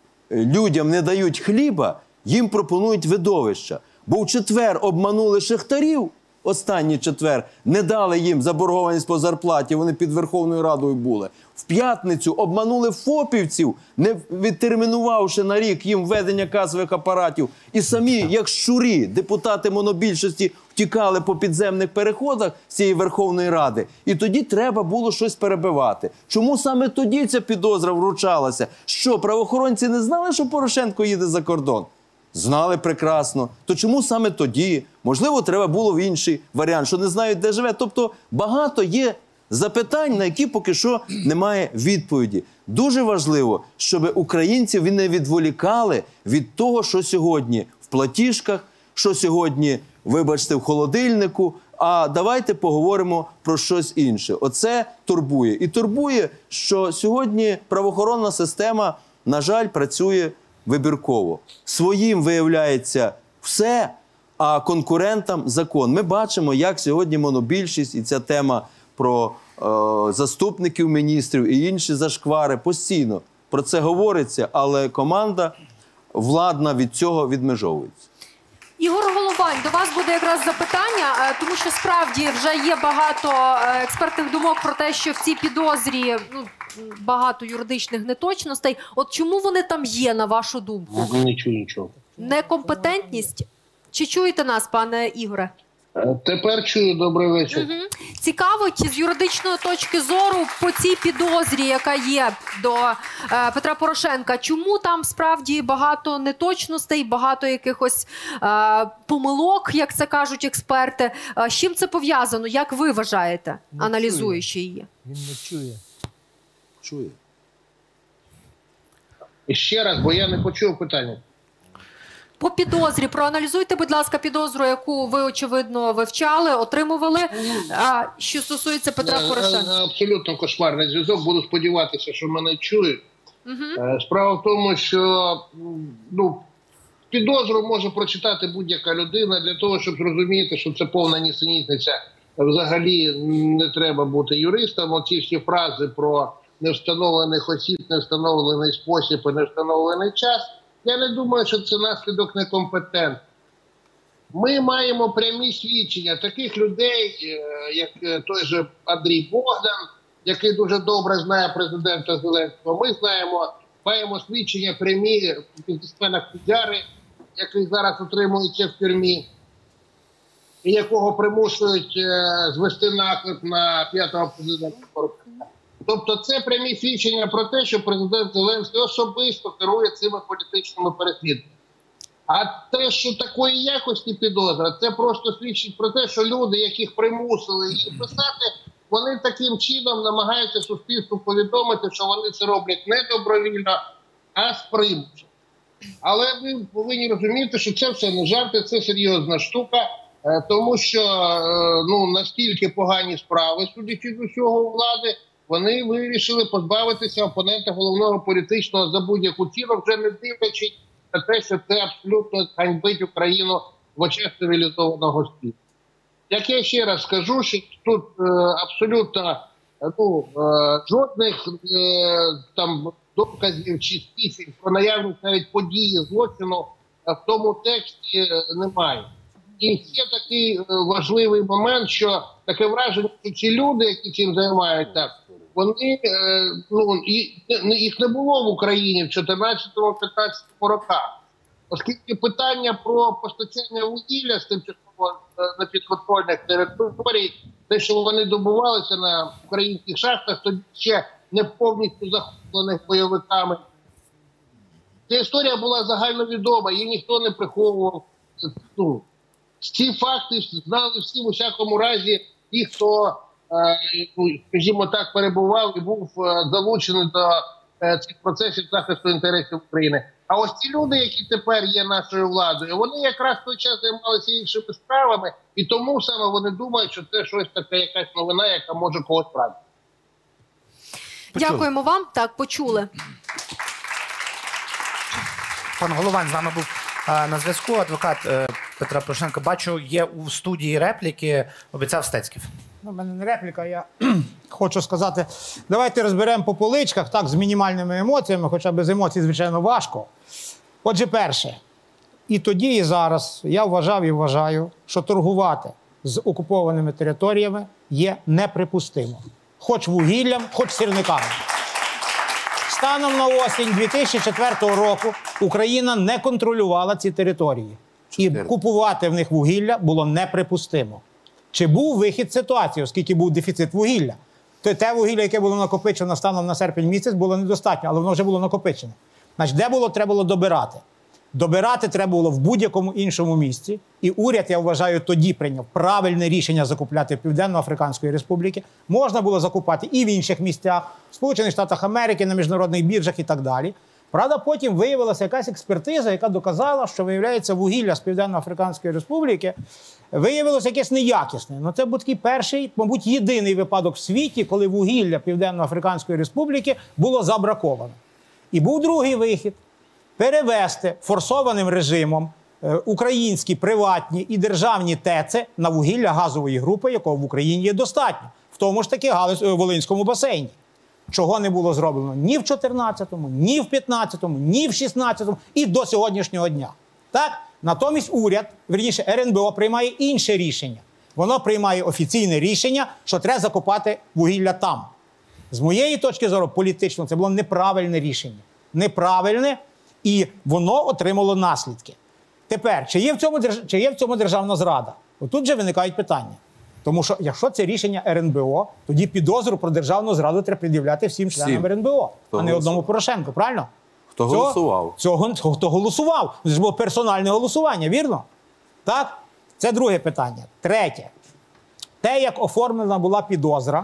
людям не дають хліба, їм пропонують видовища. Бо в четвер обманули шахтарів, останній четвер, не дали їм заборгованість по зарплаті, вони під Верховною Радою були. В п'ятницю обманули фопівців, не відтермінувавши на рік їм введення касових апаратів. І самі, як щурі, депутати монобільшості втікали по підземних переходах з цієї Верховної Ради. І тоді треба було щось перебивати. Чому саме тоді ця підозра вручалася? Що, правоохоронці не знали, що Порошенко їде за кордон? Знали прекрасно. То чому саме тоді? Можливо, треба було в інший варіант, що не знають, де живе. Тобто багато є запитань, на які поки що немає відповіді. Дуже важливо, щоб українців не відволікали від того, що сьогодні в платіжках, що сьогодні, вибачте, в холодильнику, а давайте поговоримо про щось інше. Оце турбує. І турбує, що сьогодні правоохоронна система, на жаль, працює вибірково. Своїм виявляється все, а конкурентам закон. Ми бачимо, як сьогодні монобільшість і ця тема про е, заступників міністрів і інші зашквари постійно про це говориться, але команда владна від цього відмежовується. Ігор Головань, до вас буде якраз запитання, тому що справді вже є багато експертних думок про те, що в цій підозрі ну, багато юридичних неточностей. От чому вони там є, на вашу думку? Не чую нічого. Некомпетентність? Чи чуєте нас, пане Ігоре? Тепер чую, добрий вечір. Угу. Цікаво, з юридичної точки зору по цій підозрі, яка є до е, Петра Порошенка, чому там справді багато неточностей, багато якихось е, помилок, як це кажуть експерти. Е, з чим це пов'язано? Як ви вважаєте, не аналізуючи чує. її? Він не чує. Чує. І ще раз, бо я не почув питання. По підозрі, проаналізуйте, будь ласка, підозру, яку ви, очевидно, вивчали, отримували, а, що стосується Петра Порошенка. Абсолютно кошмарний зв'язок, буду сподіватися, що мене чують. Угу. Справа в тому, що ну, підозру може прочитати будь-яка людина для того, щоб зрозуміти, що це повна нісенітниця. Взагалі не треба бути юристом. Оці всі фрази про невстановлених осіб, невстановлений спосіб і невстановлений час. Я не думаю, що це наслідок некомпетентності. Ми маємо прямі свідчення таких людей, як той же Андрій Богдан, який дуже добре знає президента Зеленського. Ми знаємо, маємо свідчення прямі бізнесмена Кудяри, який зараз утримується в тюрмі, і якого примушують звести наклеп на п'ятого президента Порошенка. Тобто це прямі свідчення про те, що президент Зеленський особисто керує цими політичними переслідуваннями. А те, що такої якості підозра, це просто свідчить про те, що люди, яких примусили її писати, вони таким чином намагаються суспільству повідомити, що вони це роблять не добровільно, а з примусом. Але ви повинні розуміти, що це все не жарти, це серйозна штука, тому що ну, настільки погані справи, судячи з усього у влади, вони вирішили позбавитися опонента головного політичного за будь-яку ціну, вже не дивлячись на те, що це абсолютно ганьбить Україну в очах цивілізованого світу. Як я ще раз скажу, що тут е, абсолютно ну, е, жодних е, там доказів чи списів про наявність навіть події злочину в тому тексті е, немає. І ще такий е, важливий момент, що таке враження, що ці люди, які цим займаються, вони, ну, їх не було в Україні в чотирнадцятому-п'ятнадцятому роках. Оскільки питання про постачання вугілля з тимчасово непідконтрольних територій, те, що вони добувалися на українських шахтах, тоді ще не повністю захоплених бойовиками. Ця історія була загальновідома, її ніхто не приховував. Ну, ці факти знали всі, у всякому разі, ті, хто, скажімо так, перебував і був залучений до цих процесів захисту інтересів України. А ось ці люди, які тепер є нашою владою, вони якраз в той час займалися іншими справами, і тому саме вони думають, що це щось таке, якась новина, яка може когось правити. Дякуємо вам. Так, почули. Пан Головань з нами був на зв'язку. Адвокат Петра Порошенка. Бачу, є у студії репліки. Обіцяв Стецьків. У мене не репліка, я хочу сказати, давайте розберемо по поличках, так, з мінімальними емоціями, хоча без емоцій, звичайно, важко. Отже, перше, і тоді, і зараз я вважав і вважаю, що торгувати з окупованими територіями є неприпустимо. Хоч вугіллям, хоч сірниками. Станом на осінь дві тисячі четвертого року Україна не контролювала ці території. І купувати в них вугілля було неприпустимо. Чи був вихід з ситуації, оскільки був дефіцит вугілля? То те вугілля, яке було накопичено станом на серпень місяць, було недостатньо, але воно вже було накопичене. Значить, де було, треба було добирати? Добирати треба було в будь-якому іншому місці. І уряд, я вважаю, тоді прийняв правильне рішення закупляти Південно-Африканської Республіки. Можна було закупати і в інших місцях, в Сполучених Штатах Америки, на міжнародних біржах і так далі. Правда, потім виявилася якась експертиза, яка доказала, що, виявляється, вугілля з Південно-Африканської Республіки виявилося якесь неякісне. Ну, це був такий перший, мабуть, єдиний випадок в світі, коли вугілля Південно-Африканської Республіки було забраковано. І був другий вихід – перевести форсованим режимом е, українські приватні і державні ТЕЦи на вугілля газової групи, якого в Україні є достатньо, в тому ж таки Галич- Волинському басейні. Чого не було зроблено ні в чотирнадцятому, ні в п'ятнадцятому, ні в шістнадцятому і до сьогоднішнього дня. Так? Натомість уряд, верніше ер ен бе о, приймає інше рішення. Воно приймає офіційне рішення, що треба закопати вугілля там. З моєї точки зору, політично, це було неправильне рішення. Неправильне, і воно отримало наслідки. Тепер, чи є в цьому, держ... чи є в цьому державна зрада? Отут же виникають питання. Тому що, якщо це рішення ер ен бе о, тоді підозру про державну зраду треба пред'являти всім членам Всім. ер ен бе о, Хто а не голосував? одному Порошенку, правильно? Хто Цього- голосував? Цього, хто голосував. Це ж було персональне голосування, вірно? Так? Це друге питання. Третє. Те, як оформлена була підозра,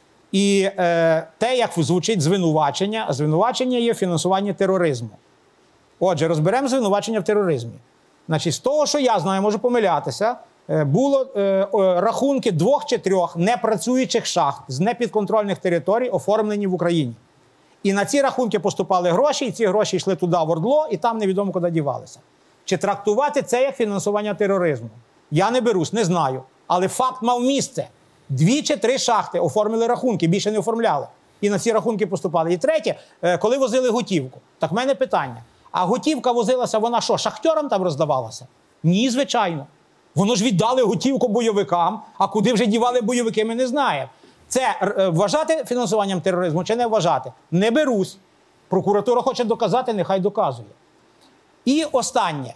і е, те, як звучить звинувачення, а звинувачення є фінансування тероризму. Отже, розберемо звинувачення в тероризмі. Значить, з того, що я знаю, можу помилятися, е, було е, е, рахунки двох чи трьох непрацюючих шахт з непідконтрольних територій, оформлені в Україні. І на ці рахунки поступали гроші, і ці гроші йшли туди, в Ордло, і там невідомо куди дівалися. Чи трактувати це як фінансування тероризму? Я не берусь, не знаю. Але факт мав місце. Дві чи три шахти оформили рахунки, більше не оформляли. І на ці рахунки поступали. І третє, е, коли возили готівку. Так в мене питання. А готівка возилася, вона що, шахтьорам там роздавалася? Ні, звичайно. Воно ж віддали готівку бойовикам, а куди вже дівали бойовики, ми не знаємо. Це е, вважати фінансуванням тероризму чи не вважати? Не берусь. Прокуратура хоче доказати, нехай доказує. І останнє.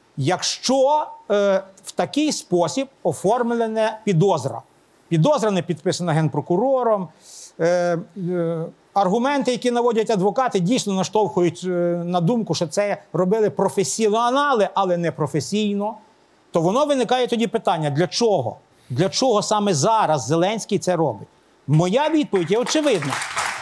Якщо е, в такий спосіб оформлена підозра, підозра не підписана генпрокурором, е, е, аргументи, які наводять адвокати, дійсно наштовхують е, на думку, що це робили професіонали, але не професійно, то воно виникає тоді питання, для чого? Для чого саме зараз Зеленський це робить? Моя відповідь є очевидна.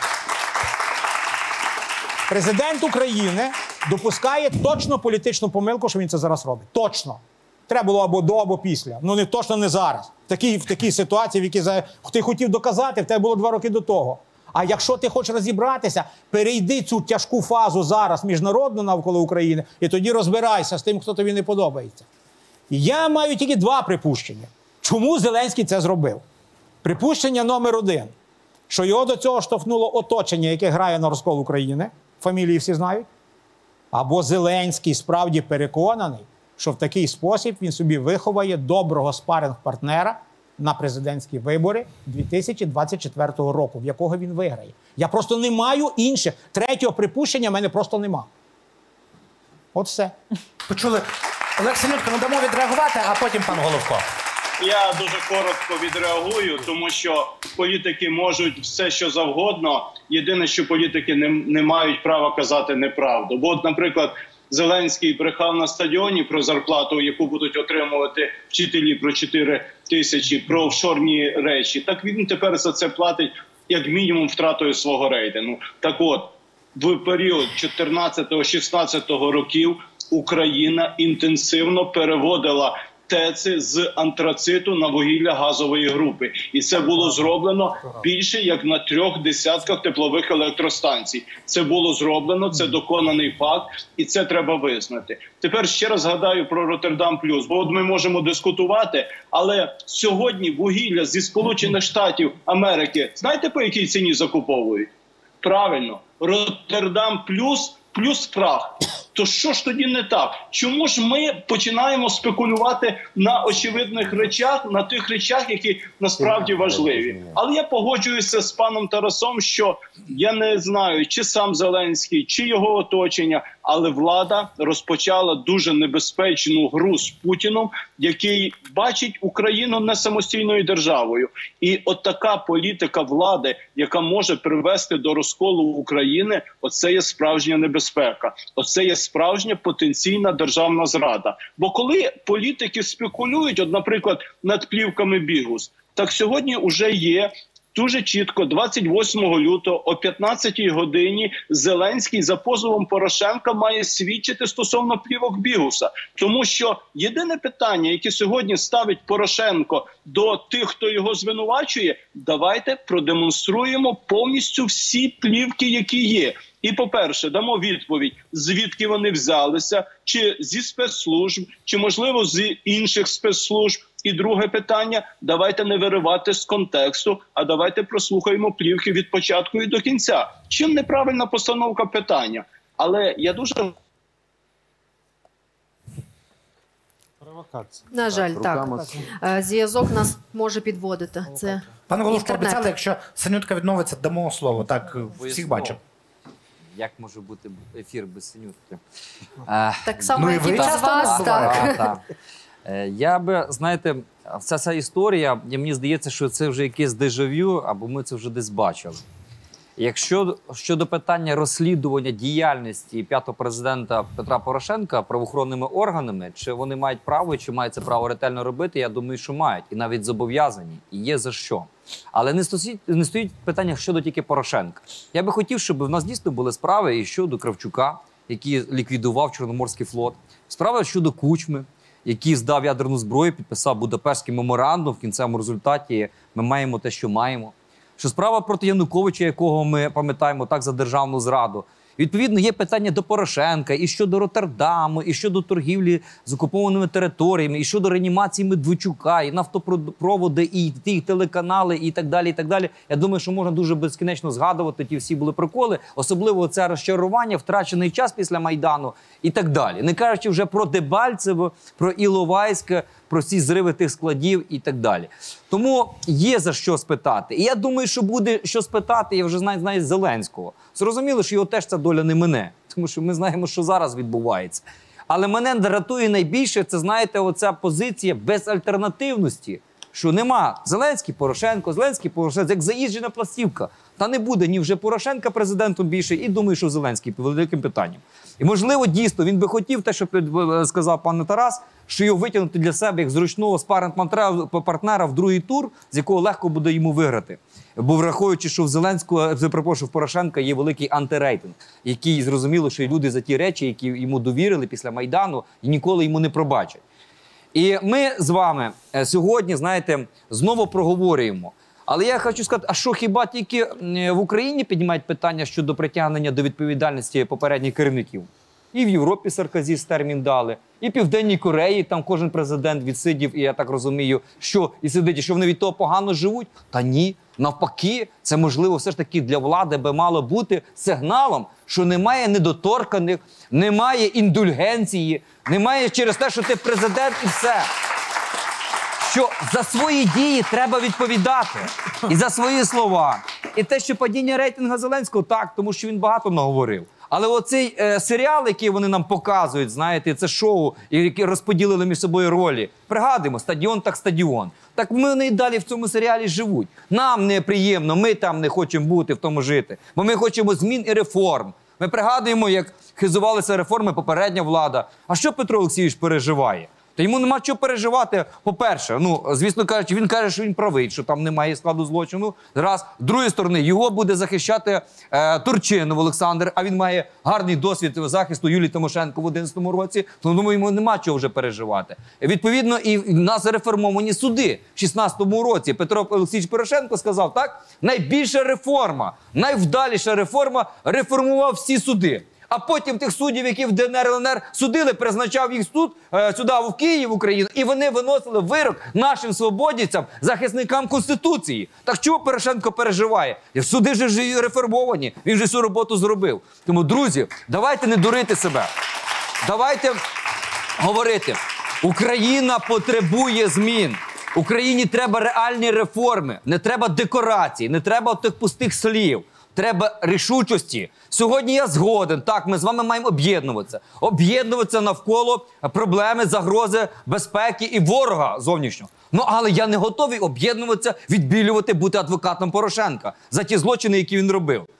Президент України допускає точно політичну помилку, що він це зараз робить. Точно. Треба було або до, або після. Ну не точно не зараз. В такій, в такій ситуації, в якій за... ти хотів доказати, в тебе було два роки до того. А якщо ти хочеш розібратися, перейди цю тяжку фазу зараз міжнародну навколо України і тоді розбирайся з тим, хто тобі не подобається. І я маю тільки два припущення. Чому Зеленський це зробив? Припущення номер один. Що його до цього штовхнуло оточення, яке грає на розкол України. Фамілії всі знають. Або Зеленський справді переконаний, що в такий спосіб він собі виховає доброго спаринг-партнера на президентські вибори дві тисячі двадцять четвертого року, в якого він виграє. Я просто не маю інших. Третього припущення в мене просто нема. От все. Почули. Олег Синютка, ну дамо відреагувати, а потім пан Головко. Я дуже коротко відреагую, тому що політики можуть все, що завгодно. Єдине, що політики не, не мають права казати неправду. Бо, от, наприклад, Зеленський брехав на стадіоні про зарплату, яку будуть отримувати вчителі, про чотири тисячі, про офшорні речі. Так він тепер за це платить як мінімум втратою свого рейтингу. Так от, в період чотирнадцятого-шістнадцятого років Україна інтенсивно переводила ТЕЦи з антрациту на вугілля газової групи. І це було зроблено більше як на трьох десятках теплових електростанцій. Це було зроблено, це доконаний факт, і це треба визнати. Тепер ще раз згадаю про Роттердам плюс, бо от ми можемо дискутувати, але сьогодні вугілля зі Сполучених Штатів Америки, знаєте, по якій ціні закуповують? Правильно, Роттердам плюс плюс крах. То що ж тоді не так? Чому ж ми починаємо спекулювати на очевидних речах, на тих речах, які насправді важливі? Але я погоджуюся з паном Тарасом, що я не знаю, чи сам Зеленський, чи його оточення, але влада розпочала дуже небезпечну гру з Путіном, який бачить Україну не самостійною державою. І от така політика влади, яка може привести до розколу України, оце є справжня небезпека. Оце є справжня потенційна державна зрада. Бо коли політики спекулюють, от, наприклад, над плівками Бігус, так сьогодні вже є дуже чітко двадцять восьмого лютого о п'ятнадцятій годині Зеленський за позовом Порошенка має свідчити стосовно плівок Бігуса. Тому що єдине питання, яке сьогодні ставить Порошенко до тих, хто його звинувачує, давайте продемонструємо повністю всі плівки, які є. І, по-перше, дамо відповідь, звідки вони взялися, чи зі спецслужб, чи, можливо, з інших спецслужб. І друге питання, давайте не виривати з контексту, а давайте прослухаємо плівки від початку і до кінця. Чим неправильна постановка питання? Але я дуже... Провокація. На жаль, так. Е, Зв'язок нас може підводити. Це Пане Волошко, інтернет. обіцяли, якщо Синютка відновиться, дамо слово. Так, всіх бачив. Як може бути ефір без Синютки? Так само, Ну, і як і ви без часто вас, не так. буваєте. Так. Е, Я би, знаєте, вся ця історія, мені здається, що це вже якесь дежавю, або ми це вже десь бачили. Якщо щодо питання розслідування діяльності п'ятого президента Петра Порошенка правоохоронними органами, чи вони мають право, чи мають це право ретельно робити, я думаю, що мають. І навіть зобов'язані. І є за що. Але не стоїть, не стоїть питання щодо тільки Порошенка. Я би хотів, щоб в нас дійсно були справи і щодо Кравчука, який ліквідував Чорноморський флот, справи щодо Кучми, який здав ядерну зброю, підписав Будапештський меморандум, в кінцевому результаті ми маємо те, що маємо. Що справа проти Януковича, якого ми пам'ятаємо так за державну зраду. Відповідно, є питання до Порошенка і щодо Роттердаму, і щодо торгівлі з окупованими територіями, і щодо реанімації Медведчука, і нафтопроводи, і ті телеканали, і так далі, і так далі. Я думаю, що можна дуже безкінечно згадувати, ті всі були проколи, особливо це розчарування, втрачений час після Майдану і так далі. Не кажучи вже про Дебальцево, про Іловайське, про ці зриви тих складів і так далі. Тому є за що спитати. І я думаю, що буде що спитати, я вже знаю, знаю Зеленського. Зрозуміло, що його теж ця доля не мине, тому що ми знаємо, що зараз відбувається. Але мене дратує найбільше, це, знаєте, оця позиція безальтернативності, що нема Зеленський, Порошенко, Зеленський, Порошенко, як заїжджена пластівка. Та не буде ні вже Порошенка президентом більше, і думаю, що Зеленський під великим питанням. І, можливо, дійсно, він би хотів те, що сказав пан Тарас, що його витягнути для себе як зручного спаринг-партнера в другий тур, з якого легко буде йому виграти. Бо враховуючи, що в Зеленського, в Порошенка є великий антирейтинг, який, зрозуміло, що люди за ті речі, які йому довірили після Майдану, і ніколи йому не пробачать. І ми з вами сьогодні, знаєте, знову проговорюємо. Але я хочу сказати, а що хіба тільки в Україні піднімають питання щодо притягнення до відповідальності попередніх керівників? І в Європі Саркозі термін дали, і в Південній Кореї там кожен президент відсидів, і я так розумію, що і сидить, і що вони від того погано живуть? Та ні, навпаки, це можливо все ж таки для влади би мало бути сигналом, що немає недоторканих, немає індульгенції, немає через те, що ти президент і все. Що за свої дії треба відповідати. І за свої слова. І те, що падіння рейтингу Зеленського, так, тому що він багато наговорив. Але оцей е, серіал, який вони нам показують, знаєте, це шоу, які розподілили між собою ролі. Пригадуємо, стадіон так стадіон. Так вони і далі в цьому серіалі живуть. Нам неприємно, ми там не хочемо бути, в тому жити. Бо ми хочемо змін і реформ. Ми пригадуємо, як хизувалися реформи попередня влада. А що Петро Олексійович переживає? Та йому нема чого переживати. По-перше, ну, звісно кажучи, він каже, що він правий, що там немає складу злочину. Раз. З другої сторони, його буде захищати е, Турчинов Олександр, а він має гарний досвід захисту Юлії Тимошенко в одинадцятому році, тому, думаю, йому нема чого вже переживати. Відповідно, і в нас реформовані суди. В шістнадцятому році Петро Олексійович Порошенко сказав, так, найбільша реформа, найвдаліша реформа, реформував всі суди. А потім тих суддів, які в ДНР, ЛНР судили, призначав їх суд е, сюди, в Київ, в Україну, і вони виносили вирок нашим свободівцям, захисникам Конституції. Так чого Порошенко переживає? Суди ж реформовані, він вже всю роботу зробив. Тому, друзі, давайте не дурити себе. Давайте говорити. Україна потребує змін. Україні треба реальні реформи, не треба декорацій, не треба тих пустих слів. Треба рішучості. Сьогодні я згоден. Так, ми з вами маємо об'єднуватися. Об'єднуватися навколо проблеми, загрози, безпеки і ворога зовнішнього. Ну, але я не готовий об'єднуватися, відбілювати, бути адвокатом Порошенка за ті злочини, які він робив.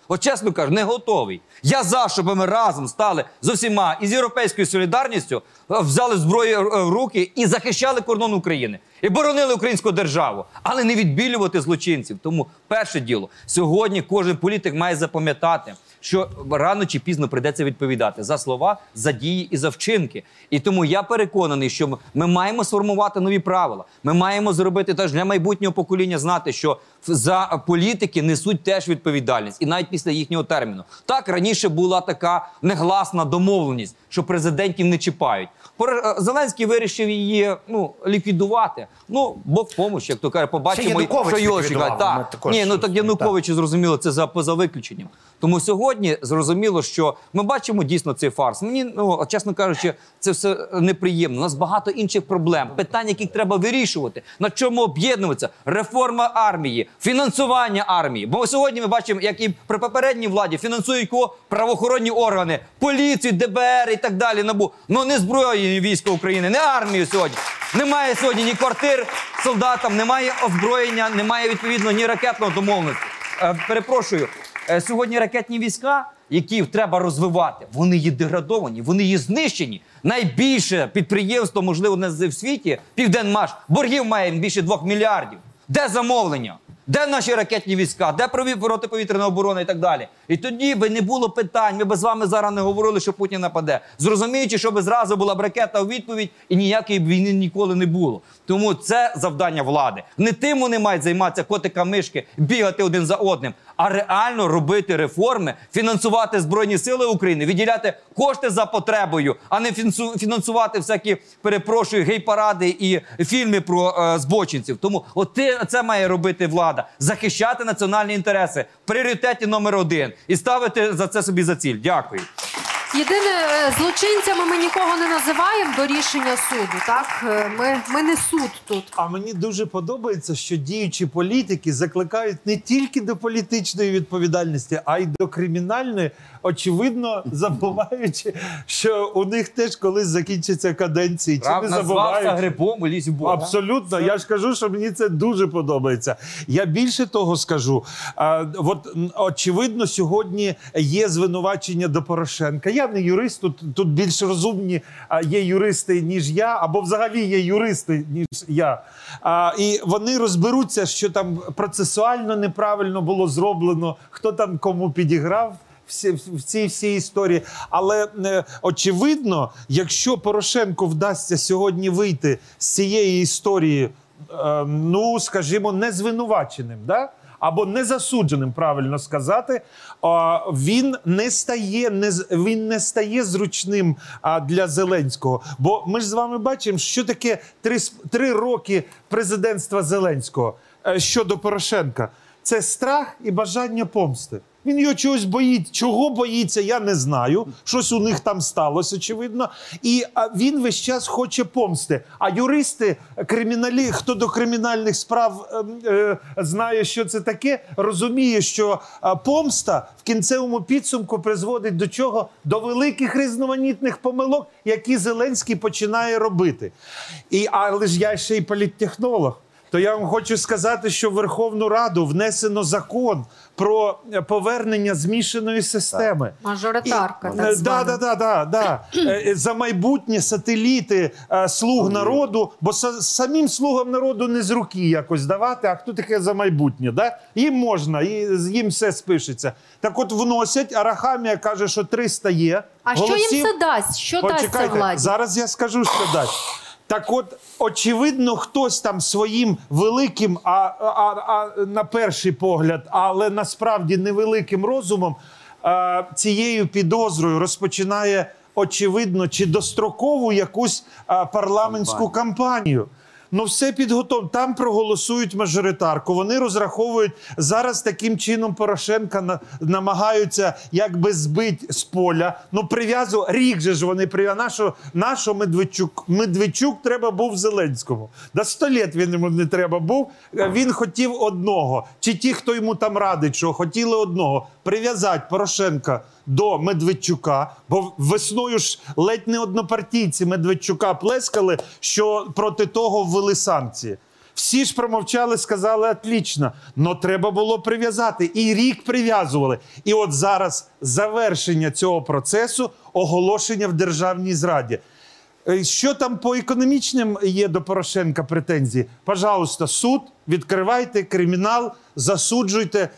От чесно кажу, не готовий. Я за, щоб ми разом стали з усіма і з європейською солідарністю, взяли зброю в руки і захищали кордон України. І боронили українську державу, але не відбілювати злочинців. Тому перше діло, сьогодні кожен політик має запам'ятати, що рано чи пізно прийдеться відповідати за слова, за дії і за вчинки. І тому я переконаний, що ми маємо сформувати нові правила. Ми маємо зробити теж для майбутнього покоління знати, що за політики несуть теж відповідальність. І навіть після їхнього терміну. Так, раніше була така негласна домовленість, що президентів не чіпають. Зеленський вирішив її ну, ліквідувати. Ну, Бог помощь, як то каже, побачимо, що його чекає. Так. Ні, ну так Януковичу, зрозуміло, це за, поза виключенням. Тому сьогодні зрозуміло, що ми бачимо дійсно цей фарс. Мені, ну, чесно кажучи, це все неприємно. У нас багато інших проблем, питань, яких треба вирішувати. На чому об'єднуватися? Реформа армії, фінансування армії. Бо сьогодні ми бачимо, як і при попередній владі фінансують кого? Правоохоронні органи, поліцію, Д Б Р і так далі, НАБУ. Ну не зброю війська України, не армію сьогодні. Немає сьогодні ні квартир солдатам, немає озброєння, немає відповідно ні ракетного домовленості. Е, перепрошую, е, сьогодні ракетні війська, які треба розвивати, вони є деградовані, вони є знищені. Найбільше підприємство, можливо, не в світі, Південмаш, боргів має більше двох мільярдів. Де замовлення? Де наші ракетні війська? Де протиповітряна оборона і так далі? І тоді би не було питань, ми б з вами зараз не говорили, що Путін нападе. Зрозуміючи, щоб зразу була б ракета у відповідь і ніякої війни ніколи не було. Тому це завдання влади. Не тим вони мають займатися котика-мишки, бігати один за одним, а реально робити реформи, фінансувати Збройні Сили України, виділяти кошти за потребою, а не фінансувати всякі, перепрошую, гей-паради і фільми про е, збочинців. Тому от це має робити влада. Захищати національні інтереси в пріоритеті номер один. І ставити за це собі за ціль. Дякую. Єдине, злочинцями ми нікого не називаємо до рішення суду, так? Ми, ми не суд тут. А мені дуже подобається, що діючі політики закликають не тільки до політичної відповідальності, а й до кримінальної, очевидно, забуваючи, що у них теж колись закінчиться каденції. Чи не назвався грибом і лізь в Бога. Абсолютно. Я ж кажу, що мені це дуже подобається. Я більше того скажу. А, от, очевидно, сьогодні є звинувачення до Порошенка. Я не юрист, тут, тут більш розумні є юристи, ніж я, або взагалі є юристи, ніж я. А, і вони розберуться, що там процесуально неправильно було зроблено, хто там кому підіграв в цій всій історії. Але е, очевидно, якщо Порошенку вдасться сьогодні вийти з цієї історії, е, ну, скажімо, незвинуваченим, да? Або незасудженим, правильно сказати, він не стає, не, він не стає зручним для Зеленського. Бо ми ж з вами бачимо, що таке три, три роки президентства Зеленського щодо Порошенка. Це страх і бажання помсти. Він його чогось боїться. Чого боїться, я не знаю. Щось у них там сталося, очевидно. І він весь час хоче помсти. А юристи, криміналі, хто до кримінальних справ е, е, знає, що це таке, розуміє, що е, помста в кінцевому підсумку призводить до чого? До великих різноманітних помилок, які Зеленський починає робити. І, але ж я ще й політтехнолог. То я вам хочу сказати, що в Верховну Раду внесено закон про повернення змішаної системи. Мажоритарка. І, да, да, да, да, да. За майбутнє сателіти слуг народу, бо самим слугам народу не з руки якось давати, а хто таке за майбутнє? Да? Їм можна, їм все спишеться. Так от вносять, Арахамія каже, що триста є. А голосів. що їм це дасть? Що дасть це владі? Зараз я скажу, що дасть. Так от, очевидно, хтось там своїм великим, а, а, а на перший погляд, але насправді невеликим розумом, а, цією підозрою розпочинає, очевидно, чи дострокову якусь а, парламентську кампанію. Ну все підготовлено. Там проголосують мажоритарку. Вони розраховують, зараз таким чином Порошенка на, намагаються якби збити з поля. Ну прив'язу, рік же ж вони прив'язали. Нашо, нашо Медведчук, Медведчук треба був Зеленському. До сто літ він йому не треба був. Він хотів одного. Чи ті, хто йому там радить, що хотіли одного. Прив'язати Порошенка до Медведчука, бо весною ж ледь не однопартійці Медведчука плескали, що проти того ввели санкції. Всі ж промовчали, сказали, отлично. Но треба було прив'язати. І рік прив'язували. І от зараз завершення цього процесу, оголошення в державній зраді. Що там по економічним є до Порошенка претензії? Пожалуйста, суд, відкривайте кримінал, засуджуйте,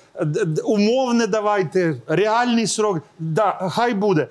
умов не давайте, реальний срок. Да, хай буде.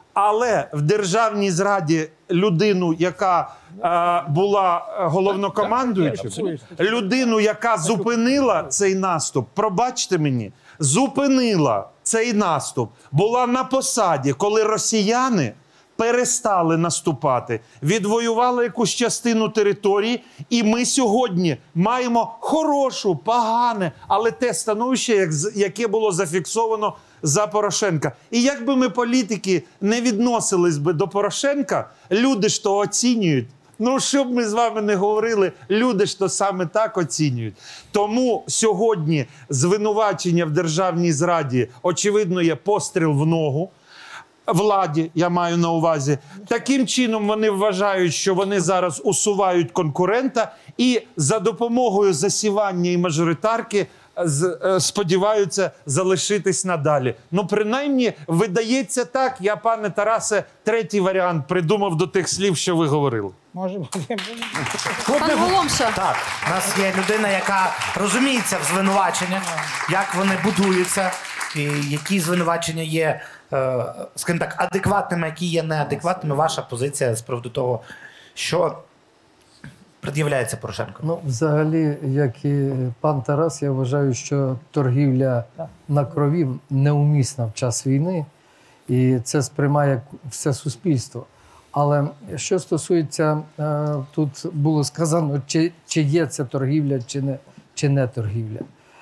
Але в державній зраді людину, яка е, була головнокомандуючим, людину, яка зупинила цей наступ, пробачте мені, зупинила цей наступ, була на посаді, коли росіяни перестали наступати, відвоювали якусь частину території, і ми сьогодні маємо хорошу, погане, але те становище, яке було зафіксовано за Порошенка. І як би ми, політики, не відносились би до Порошенка, люди ж то оцінюють. Ну, що б ми з вами не говорили, люди ж то саме так оцінюють. Тому сьогодні звинувачення в державній зраді, очевидно, є постріл в ногу. Владі, я маю на увазі. Таким чином вони вважають, що вони зараз усувають конкурента і за допомогою засівання і мажоритарки сподіваються залишитись надалі. Ну, принаймні, видається так. Я, пане Тарасе, третій варіант придумав до тих слів, що ви говорили. Може бути. Пан Голомша. Так, у нас є людина, яка розуміється в звинуваченнях, як вони будуються, і які звинувачення є, е, скажімо так, адекватними, які є неадекватними. Ваша позиція з приводу того, що пред'являється Порошенко? Ну, взагалі, як і пан Тарас, я вважаю, що торгівля на крові неумісна в час війни, і це сприймає все суспільство. Але що стосується, тут було сказано, чи, чи є це торгівля, чи не, чи не торгівля.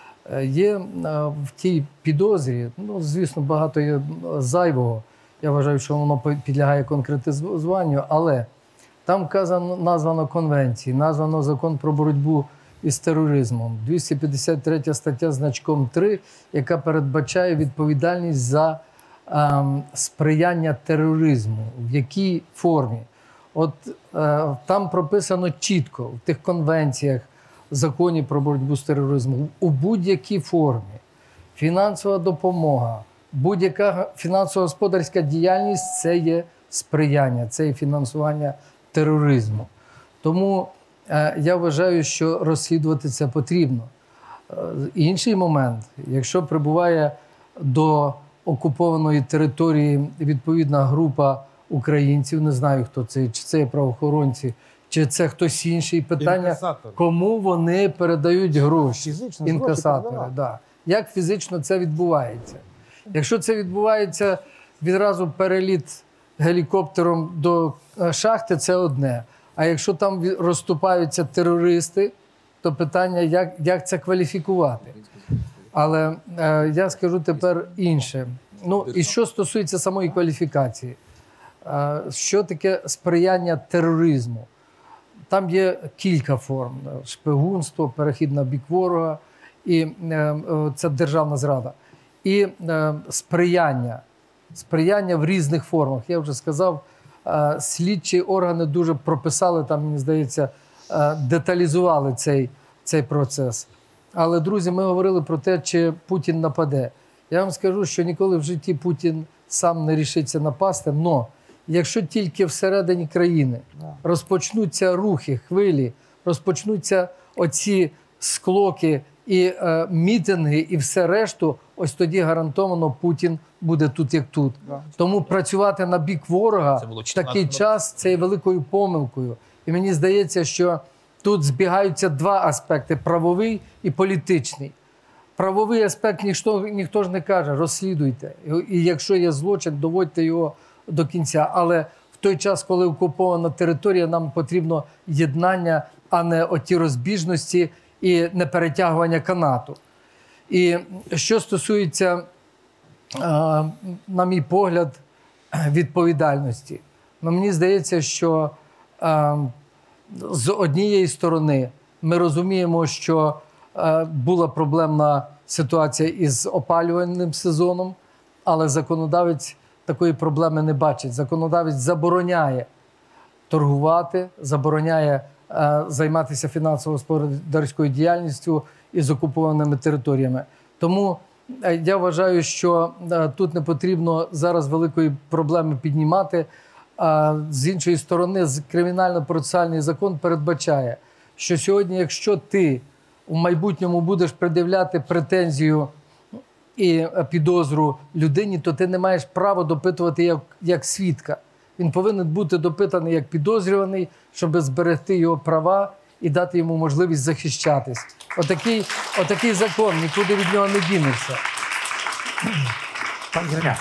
Є в тій підозрі, ну, звісно, багато є зайвого. Я вважаю, що воно підлягає конкретизуванню, але там вказано, названо конвенції, названо закон про боротьбу із тероризмом. двісті п'ятдесят третя стаття значком три, яка передбачає відповідальність за ем, сприяння тероризму. В якій формі? От е, там прописано чітко в тих конвенціях, в законі про боротьбу з тероризмом, у будь-якій формі фінансова допомога, будь-яка фінансово-господарська діяльність – це є сприяння, це є фінансування тероризму. Тому е, я вважаю, що розслідувати це потрібно. Е, інший момент, якщо прибуває до окупованої території відповідна група українців, не знаю, хто це, чи це правоохоронці, чи це хтось інший, питання, інкасатори. Кому вони передають гроші. Фізично, інкасатори, гроші да. Як фізично це відбувається? Якщо це відбувається відразу переліт гелікоптером до шахти, це одне. А якщо там розступаються терористи, то питання, як, як це кваліфікувати. Але е, я скажу тепер інше. Ну, і що стосується самої кваліфікації. Е, що таке сприяння тероризму? Там є кілька форм. Шпигунство, перехід на бік ворога, і е, це державна зрада. І е, сприяння. Сприяння в різних формах. Я вже сказав, е, слідчі органи дуже прописали, там, мені здається, е, деталізували цей, цей процес. Але, друзі, ми говорили про те, чи Путін нападе. Я вам скажу, що ніколи в житті Путін сам не рішиться напасти, але якщо тільки всередині країни розпочнуться рухи, хвилі, розпочнуться оці склоки і е, мітинги, і все решту, ось тоді гарантовано Путін буде тут, як тут. Тому працювати на бік ворога в такий час – це є великою помилкою. І мені здається, що тут збігаються два аспекти – правовий і політичний. Правовий аспект ніхто, ніхто ж не каже – розслідуйте. І якщо є злочин, доводьте його до кінця. Але в той час, коли окупована територія, нам потрібно єднання, а не оті розбіжності і не перетягування канату. І що стосується, на мій погляд, відповідальності. Ну, мені здається, що з однієї сторони ми розуміємо, що була проблемна ситуація із опалювальним сезоном, але законодавець такої проблеми не бачить. Законодавець забороняє торгувати, забороняє е, займатися фінансово-господарською діяльністю із окупованими територіями. Тому е, я вважаю, що е, тут не потрібно зараз великої проблеми піднімати. А з іншої сторони, кримінально-процесуальний закон передбачає, що сьогодні, якщо ти у майбутньому будеш пред'являти претензію і підозру людині, то ти не маєш права допитувати як, як свідка. Він повинен бути допитаний як підозрюваний, щоб зберегти його права і дати йому можливість захищатись. Отакий, отакий закон, нікуди від нього не дінешся. Пан Гірня.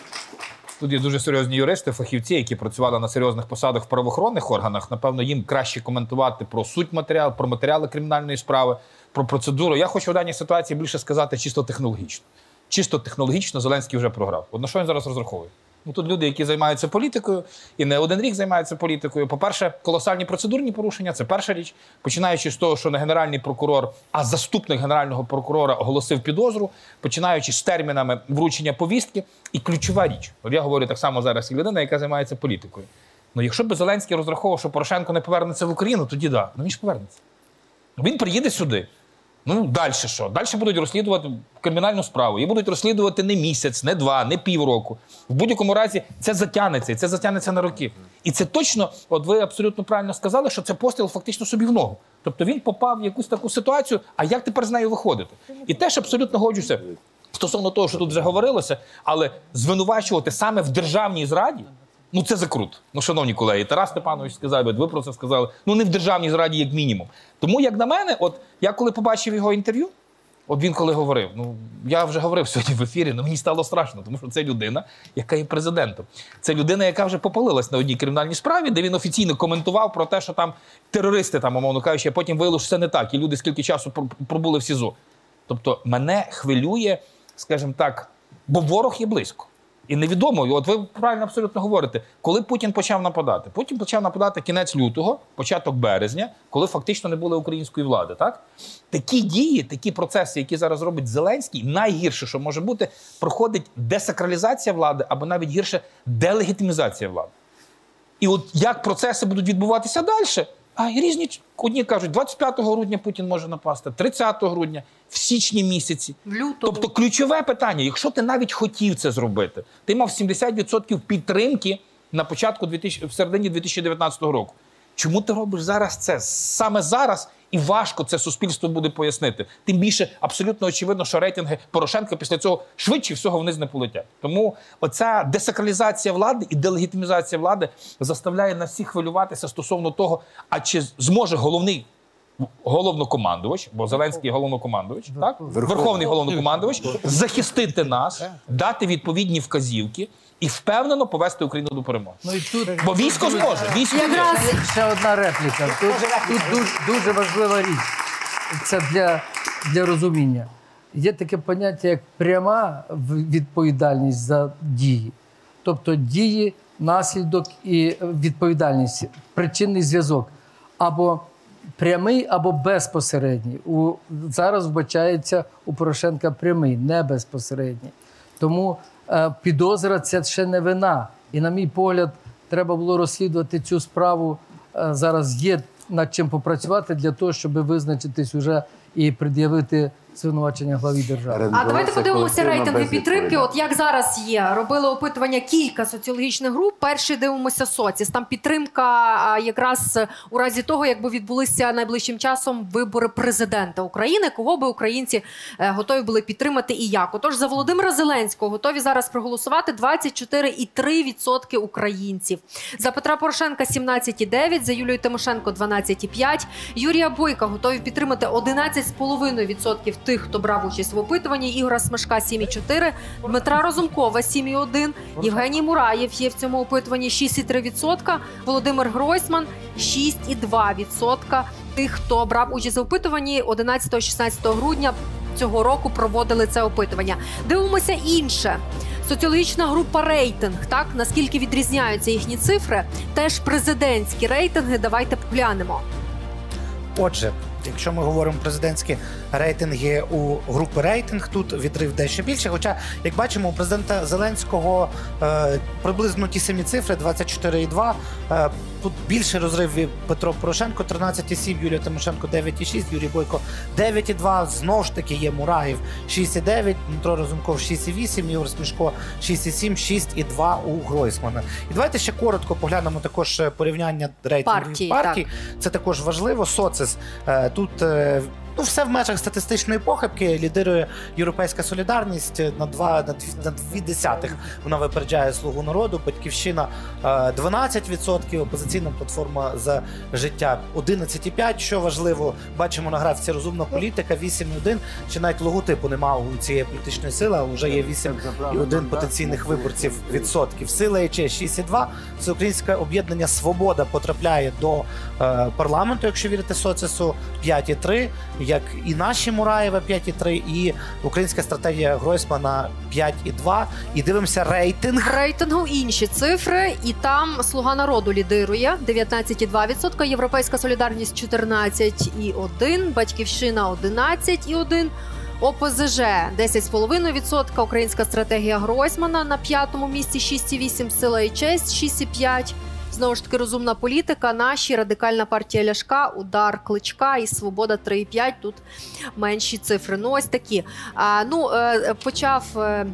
Тут є дуже серйозні юристи, фахівці, які працювали на серйозних посадах в правоохоронних органах. Напевно, їм краще коментувати про суть матеріалу, про матеріали кримінальної справи, про процедуру. Я хочу в даній ситуації більше сказати чисто технологічно. Чисто технологічно Зеленський вже програв. От на що він зараз розраховує? Ну, тут люди, які займаються політикою, і не один рік займаються політикою. По-перше, колосальні процедурні порушення – це перша річ. Починаючи з того, що не генеральний прокурор, а заступник генерального прокурора оголосив підозру, починаючи з термінами вручення повістки. І ключова річ. От я говорю так само зараз як людина, яка займається політикою. Ну, якщо б Зеленський розраховував, що Порошенко не повернеться в Україну, тоді да. Ну, він ж повернеться. Він приїде сюди. Ну, далі що? Далі будуть розслідувати кримінальну справу. І будуть розслідувати не місяць, не два, не півроку. В будь-якому разі це затягнеться, і це затягнеться на роки. І це точно, от ви абсолютно правильно сказали, що це постріл фактично собі в ногу. Тобто він попав в якусь таку ситуацію, а як тепер з нею виходити? І теж абсолютно годжуся стосовно того, що тут вже говорилося, але звинувачувати саме в державній зраді, ну це закрут. Ну, шановні колеги, Тарас Степанович сказав, ви про це сказали, ну не в державній зраді як мінімум. Тому, як на мене, от я коли побачив його інтерв'ю, от він коли говорив, ну я вже говорив сьогодні в ефірі, ну мені стало страшно, тому що це людина, яка є президентом. Це людина, яка вже попалилась на одній кримінальній справі, де він офіційно коментував про те, що там терористи, там, умовно кажучи, а потім виявилося, що це не так, і люди скільки часу пробули в СІЗО. Тобто мене хвилює, скажімо так, бо ворог є близько. І невідомо, от ви правильно абсолютно говорите, коли Путін почав нападати? Путін почав нападати кінець лютого, початок березня, коли фактично не було української влади, так? Такі дії, такі процеси, які зараз робить Зеленський, найгірше, що може бути, проходить десакралізація влади або навіть гірше делегітимізація влади. І от як процеси будуть відбуватися далі? А різні, одні кажуть, двадцять п'ятого грудня Путін може напасти, тридцятого грудня, в січні місяці. В лютому. Тобто ключове питання, якщо ти навіть хотів це зробити, ти мав сімдесят відсотків підтримки на початку, в середині дві тисячі дев'ятнадцятого року. Чому ти робиш зараз це? Саме зараз і важко це суспільство буде пояснити. Тим більше абсолютно очевидно, що рейтинги Порошенка після цього швидше всього вниз не полетять. Тому оця десакралізація влади і делегітимізація влади заставляє нас всіх хвилюватися стосовно того, а чи зможе головний головнокомандувач, бо Зеленський головнокомандувач, так? Верховний головнокомандувач, захистити нас, дати відповідні вказівки і впевнено повести Україну до перемоги. Ну, і тут, бо військо зможе, військо Якраз... Ще одна репліка. Тут, тут дуже, дуже важлива річ. Це для, для розуміння. Є таке поняття, як пряма відповідальність за дії. Тобто дії, наслідок і відповідальність, причинний зв'язок. Або прямий, або безпосередній. У, зараз вбачається у Порошенка прямий, не безпосередній. Тому е, підозра – це ще не вина. І, на мій погляд, треба було розслідувати цю справу. Е, зараз є над чим попрацювати для того, щоб визначитись уже і пред'явити звинувачення главі держави. А давайте подивимося рейтинги підтримки. От як зараз є. Робили опитування кілька соціологічних груп. Перший дивимося Соціс. Там підтримка якраз у разі того, якби відбулися найближчим часом вибори президента України, кого би українці готові були підтримати і як. Отож, за Володимира Зеленського готові зараз проголосувати двадцять чотири цілих три десятих відсотка українців. За Петра Порошенка сімнадцять цілих дев'ять десятих, за Юлію Тимошенко дванадцять цілих п'ять десятих, Юрія Бойка готові підтримати одинадцять цілих п'ять десятих відсотка тих, хто брав участь в опитуванні, Ігора Смешка сім цілих чотири десятих, Дмитра Розумкова сім цілих один десятих, Євгеній Мураєв є в цьому опитуванні шість цілих три десятих відсотка, Володимир Гройсман шість цілих два десятих відсотка тих, хто брав участь в опитуванні. одинадцятого-шістнадцятого грудня цього року проводили це опитування. Дивимося інше. Соціологічна група «Рейтинг», так, наскільки відрізняються їхні цифри, теж президентські рейтинги, давайте поглянемо. Отже, Якщо ми говоримо президентські рейтинги у групи рейтинг, тут відрив дещо більше. Хоча, як бачимо, у президента Зеленського е, приблизно ті самі цифри, двадцять чотири і два. Е, тут більше розрив Петро Порошенко, тринадцять і сім, Юлія Тимошенко дев'ять і шість, Юрій Бойко дев'ять і два. Знову ж таки є Мураєв шість і дев'ять, Дмитро Разумков шість і вісім, Ігор Смішко шість і сім, шість і два у Гройсмана. І давайте ще коротко поглянемо також порівняння рейтингів партії. партій. Так. Це також важливо. Социс тут ну, все в межах статистичної похибки. Лідирує Європейська солідарність на два на дві, на дві десятих. Вона випереджає Слугу народу. Батьківщина дванадцять відсотків, опозиційна платформа за життя одинадцять і п'ять. Що важливо, бачимо на графіці розумна політика вісім і один. Чи навіть логотипу немає у цієї політичної сили, а вже є вісім і один потенційних виборців відсотків. Сила ЕЧ шість і два. Всеукраїнське об'єднання «Свобода» потрапляє до е, парламенту, якщо вірити соцису, п'ять і три. Як і наші Мураєва п'ять і три, і українська стратегія Гройсмана п'ять і два. І дивимося рейтинг. Рейтингу інші цифри, і там «Слуга народу» лідирує дев'ятнадцять і два відсотка, Європейська солідарність чотирнадцять і один, Батьківщина одинадцять і один, ОПЗЖ десять цілих п'ять десятих відсотка, українська стратегія Гройсмана на п'ятому місці шість і вісім, Сила і честь шість і п'ять. Знову ж таки, розумна політика, наші, Радикальна партія Ляшка, Удар Кличка і Свобода три і п'ять. Тут менші цифри. Ну, ось такі. А, ну, е, почав е,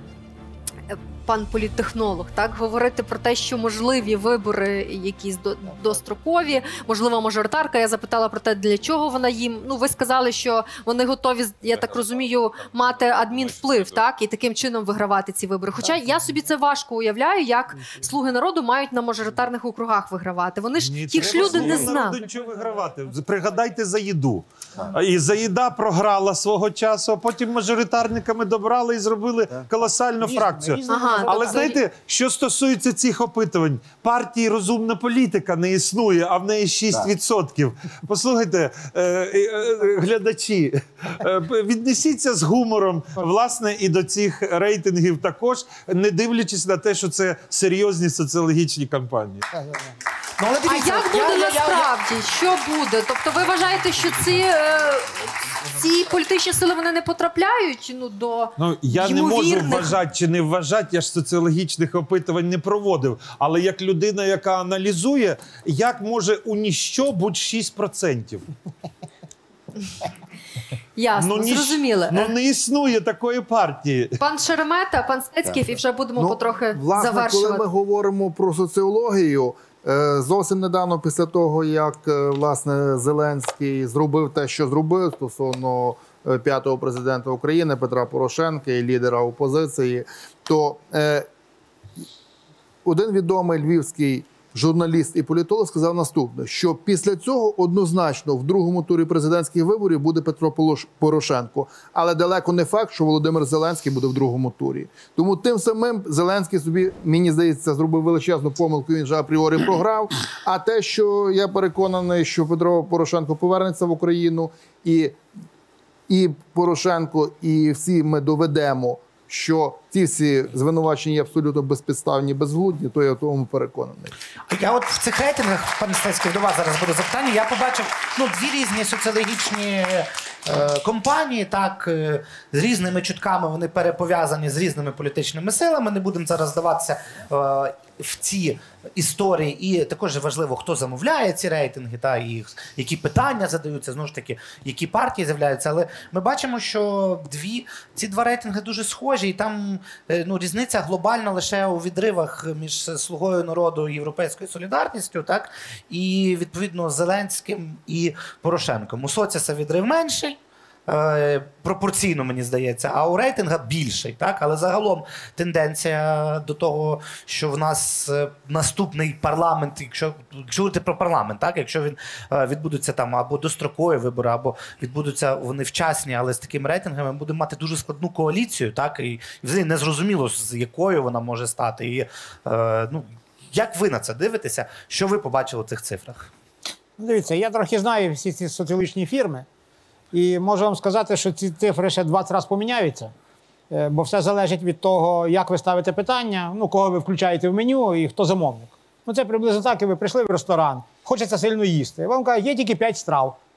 пан політтехнолог, так, говорити про те, що можливі вибори якісь до, дострокові, можлива мажоритарка. Я запитала про те, для чого вона їм. Ну, ви сказали, що вони готові, я так розумію, мати адмінвплив, так, і таким чином вигравати ці вибори. Хоча я собі це важко уявляю, як «Слуги народу» мають на мажоритарних округах вигравати. Вони ж, Ні, ті ж люди не «Слуги знали. народу» нічого вигравати. Пригадайте «Заїду». І «Заїда» програла свого часу, а потім мажоритарниками добрали і зробили колосальну фракцію. Ага, Але тобто- знаєте, що стосується цих опитувань, партії «Розумна політика» не існує, а в неї шість відсотків. Послухайте, е, е, глядачі, е, віднесіться з гумором, власне, і до цих рейтингів також, не дивлячись на те, що це серйозні соціологічні кампанії. Ну, але А дивіться, як буде я- я- я- насправді? Що буде? Тобто ви вважаєте, що ці, е, ці політичні сили вони не потрапляють ну, до Ну, я не можу ймовірних... вважати чи не вважати, я ж соціологічних опитувань не проводив. Але як людина, яка аналізує, як може у ніщо бути шість відсотків? Ясно, ніж- зрозуміли. Ну не існує такої партії. Пан Шеремета, пан Стецьків, і вже будемо потрохи Ну, власне, завершувати. коли ми говоримо про соціологію, е, зовсім недавно після того, як е, власне Зеленський зробив те, що зробив стосовно е, п'ятого президента України Петра Порошенка і лідера опозиції, то е, один відомий львівський журналіст і політолог сказав наступне, що після цього однозначно в другому турі президентських виборів буде Петро Полош- Порошенко. Але далеко не факт, що Володимир Зеленський буде в другому турі. Тому тим самим Зеленський собі, мені здається, зробив величезну помилку, він же апріорі програв. А те, що я переконаний, що Петро Порошенко повернеться в Україну, і, і Порошенко, і всі ми доведемо, що ці всі звинувачення є абсолютно безпідставні, безглудні, то я в тому переконаний. Я от в цих рейтингах, пане Стецький, до вас зараз буде запитання, я побачив ну, дві різні соціологічні е, компанії, так, е, з різними чутками, вони перепов'язані з різними політичними силами, не будемо зараз здаватися е, в ці історії, і також важливо, хто замовляє ці рейтинги, та, і які питання задаються, знову ж таки, які партії з'являються, але ми бачимо, що дві, ці два рейтинги дуже схожі, і там ну, різниця глобальна лише у відривах між «Слугою народу» і «Європейською солідарністю», так, і, відповідно, Зеленським і Порошенком. У соціса відрив менший, е, пропорційно, мені здається, а у рейтинга більший, так, але загалом тенденція до того, що в нас е, наступний парламент, якщо, якщо говорити про парламент, так, якщо він е, відбудуться там або дострокові вибори, або відбудуться вони вчасні, але з такими рейтингами, ми будемо мати дуже складну коаліцію, так, і взагалі незрозуміло, з якою вона може стати. І, е, ну, як ви на це дивитеся? Що ви побачили в цих цифрах? Дивіться, я трохи знаю всі ці соціологічні фірми, і можу вам сказати, що ці цифри ще двадцять разів поміняються, е, бо все залежить від того, як ви ставите питання, ну, кого ви включаєте в меню і хто замовник. Ну, це приблизно так, і ви прийшли в ресторан, хочеться сильно їсти. Вам кажуть, є тільки п'ять страв.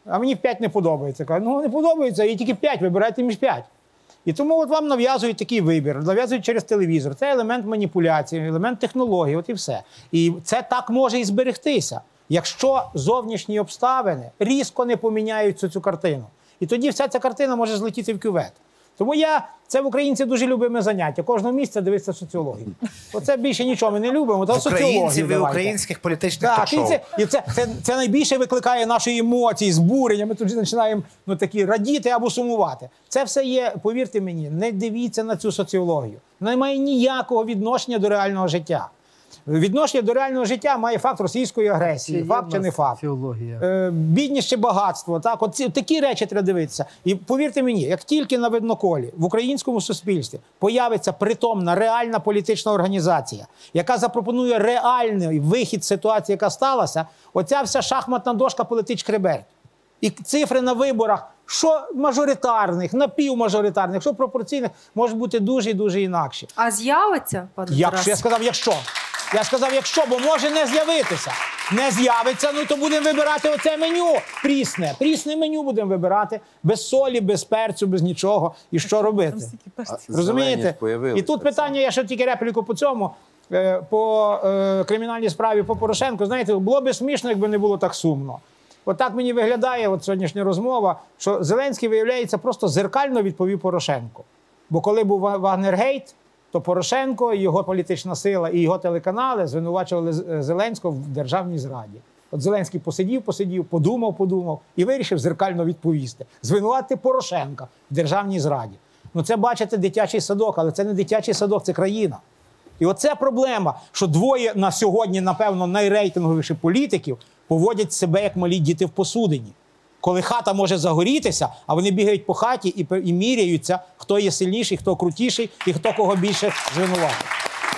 а мені п'ять не подобається. Кажу, ну не подобається, і тільки п'ять, вибирайте між п'ять. І тому от вам нав'язують такий вибір, нав'язують через телевізор. Це елемент маніпуляції, елемент технології, от і все. І це так може і зберегтися, якщо зовнішні обставини різко не поміняють цю, цю картину. І тоді вся ця картина може злетіти в кювет. Тому я, це в українці дуже любиме заняття. Кожного місця дивитися соціологію. Оце більше нічого ми не любимо, то соціологію Українців і давайте. українських політичних Так, ток-шоу. і це, і це, це, це найбільше викликає наші емоції, збурення. Ми тут починаємо ну, такі, радіти або сумувати. Це все є, повірте мені, не дивіться на цю соціологію. Вона не має ніякого відношення до реального життя. Відношення до реального життя має факт російської агресії, Чи факт є чи в не нас факт. Теологія. Е, бідність чи багатство. Так? От ці, такі речі треба дивитися. І повірте мені, як тільки на видноколі в українському суспільстві появиться притомна, реальна політична організація, яка запропонує реальний вихід з ситуації, яка сталася, оця вся шахматна дошка полетить шкреберть. І цифри на виборах, що мажоритарних, напівмажоритарних, що пропорційних, можуть бути дуже і дуже інакші. А з'явиться, пане Якщо, Тарас? я сказав, якщо. Я сказав, якщо, бо може не з'явитися. Не з'явиться, ну то будемо вибирати оце меню прісне. Прісне меню будемо вибирати. Без солі, без перцю, без нічого. І що робити? Розумієте? І тут питання, я ще тільки репліку по цьому. Е, По е, кримінальній справі по Порошенку. Знаєте, було б смішно, якби не було так сумно. От так мені виглядає от сьогоднішня розмова, що Зеленський, виявляється, просто зеркально відповів Порошенку. Бо коли був Вагнергейт, то Порошенко, його політична сила і його телеканали звинувачували Зеленського в державній зраді. От Зеленський посидів, посидів, подумав, подумав і вирішив зеркально відповісти. Звинуватити Порошенка в державній зраді. Ну це, бачите, дитячий садок, але це не дитячий садок, це країна. І оце проблема, що двоє на сьогодні, напевно, найрейтинговіші політиків поводять себе як малі діти в посудині. Коли хата може загорітися, а вони бігають по хаті і, і міряються, хто є сильніший, хто крутіший і хто кого більше звинуватить.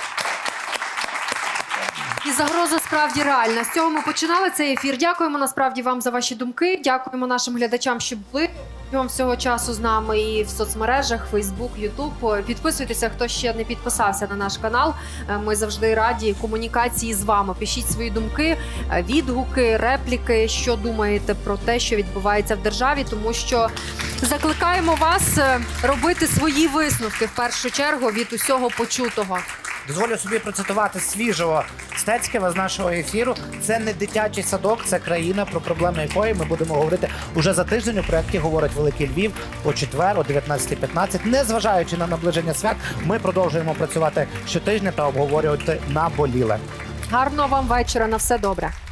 І загроза справді реальна. З цього ми починали цей ефір. Дякуємо насправді вам за ваші думки. Дякуємо нашим глядачам, що були вам всього часу з нами і в соцмережах, Фейсбук, Ютуб. Підписуйтеся, хто ще не підписався на наш канал. Ми завжди раді комунікації з вами. Пишіть свої думки, відгуки, репліки, що думаєте про те, що відбувається в державі, тому що закликаємо вас робити свої висновки в першу чергу від усього почутого. Дозволю собі процитувати свіжого Стецького з нашого ефіру. Це не дитячий садок, це країна, про проблеми якої ми будемо говорити уже за тиждень у проєкті «Говорить Великий Львів» о четвер, о дев'ятнадцята п'ятнадцять. Незважаючи на наближення свят, ми продовжуємо працювати щотижня та обговорювати наболіле. Гарного вам вечора, на все добре.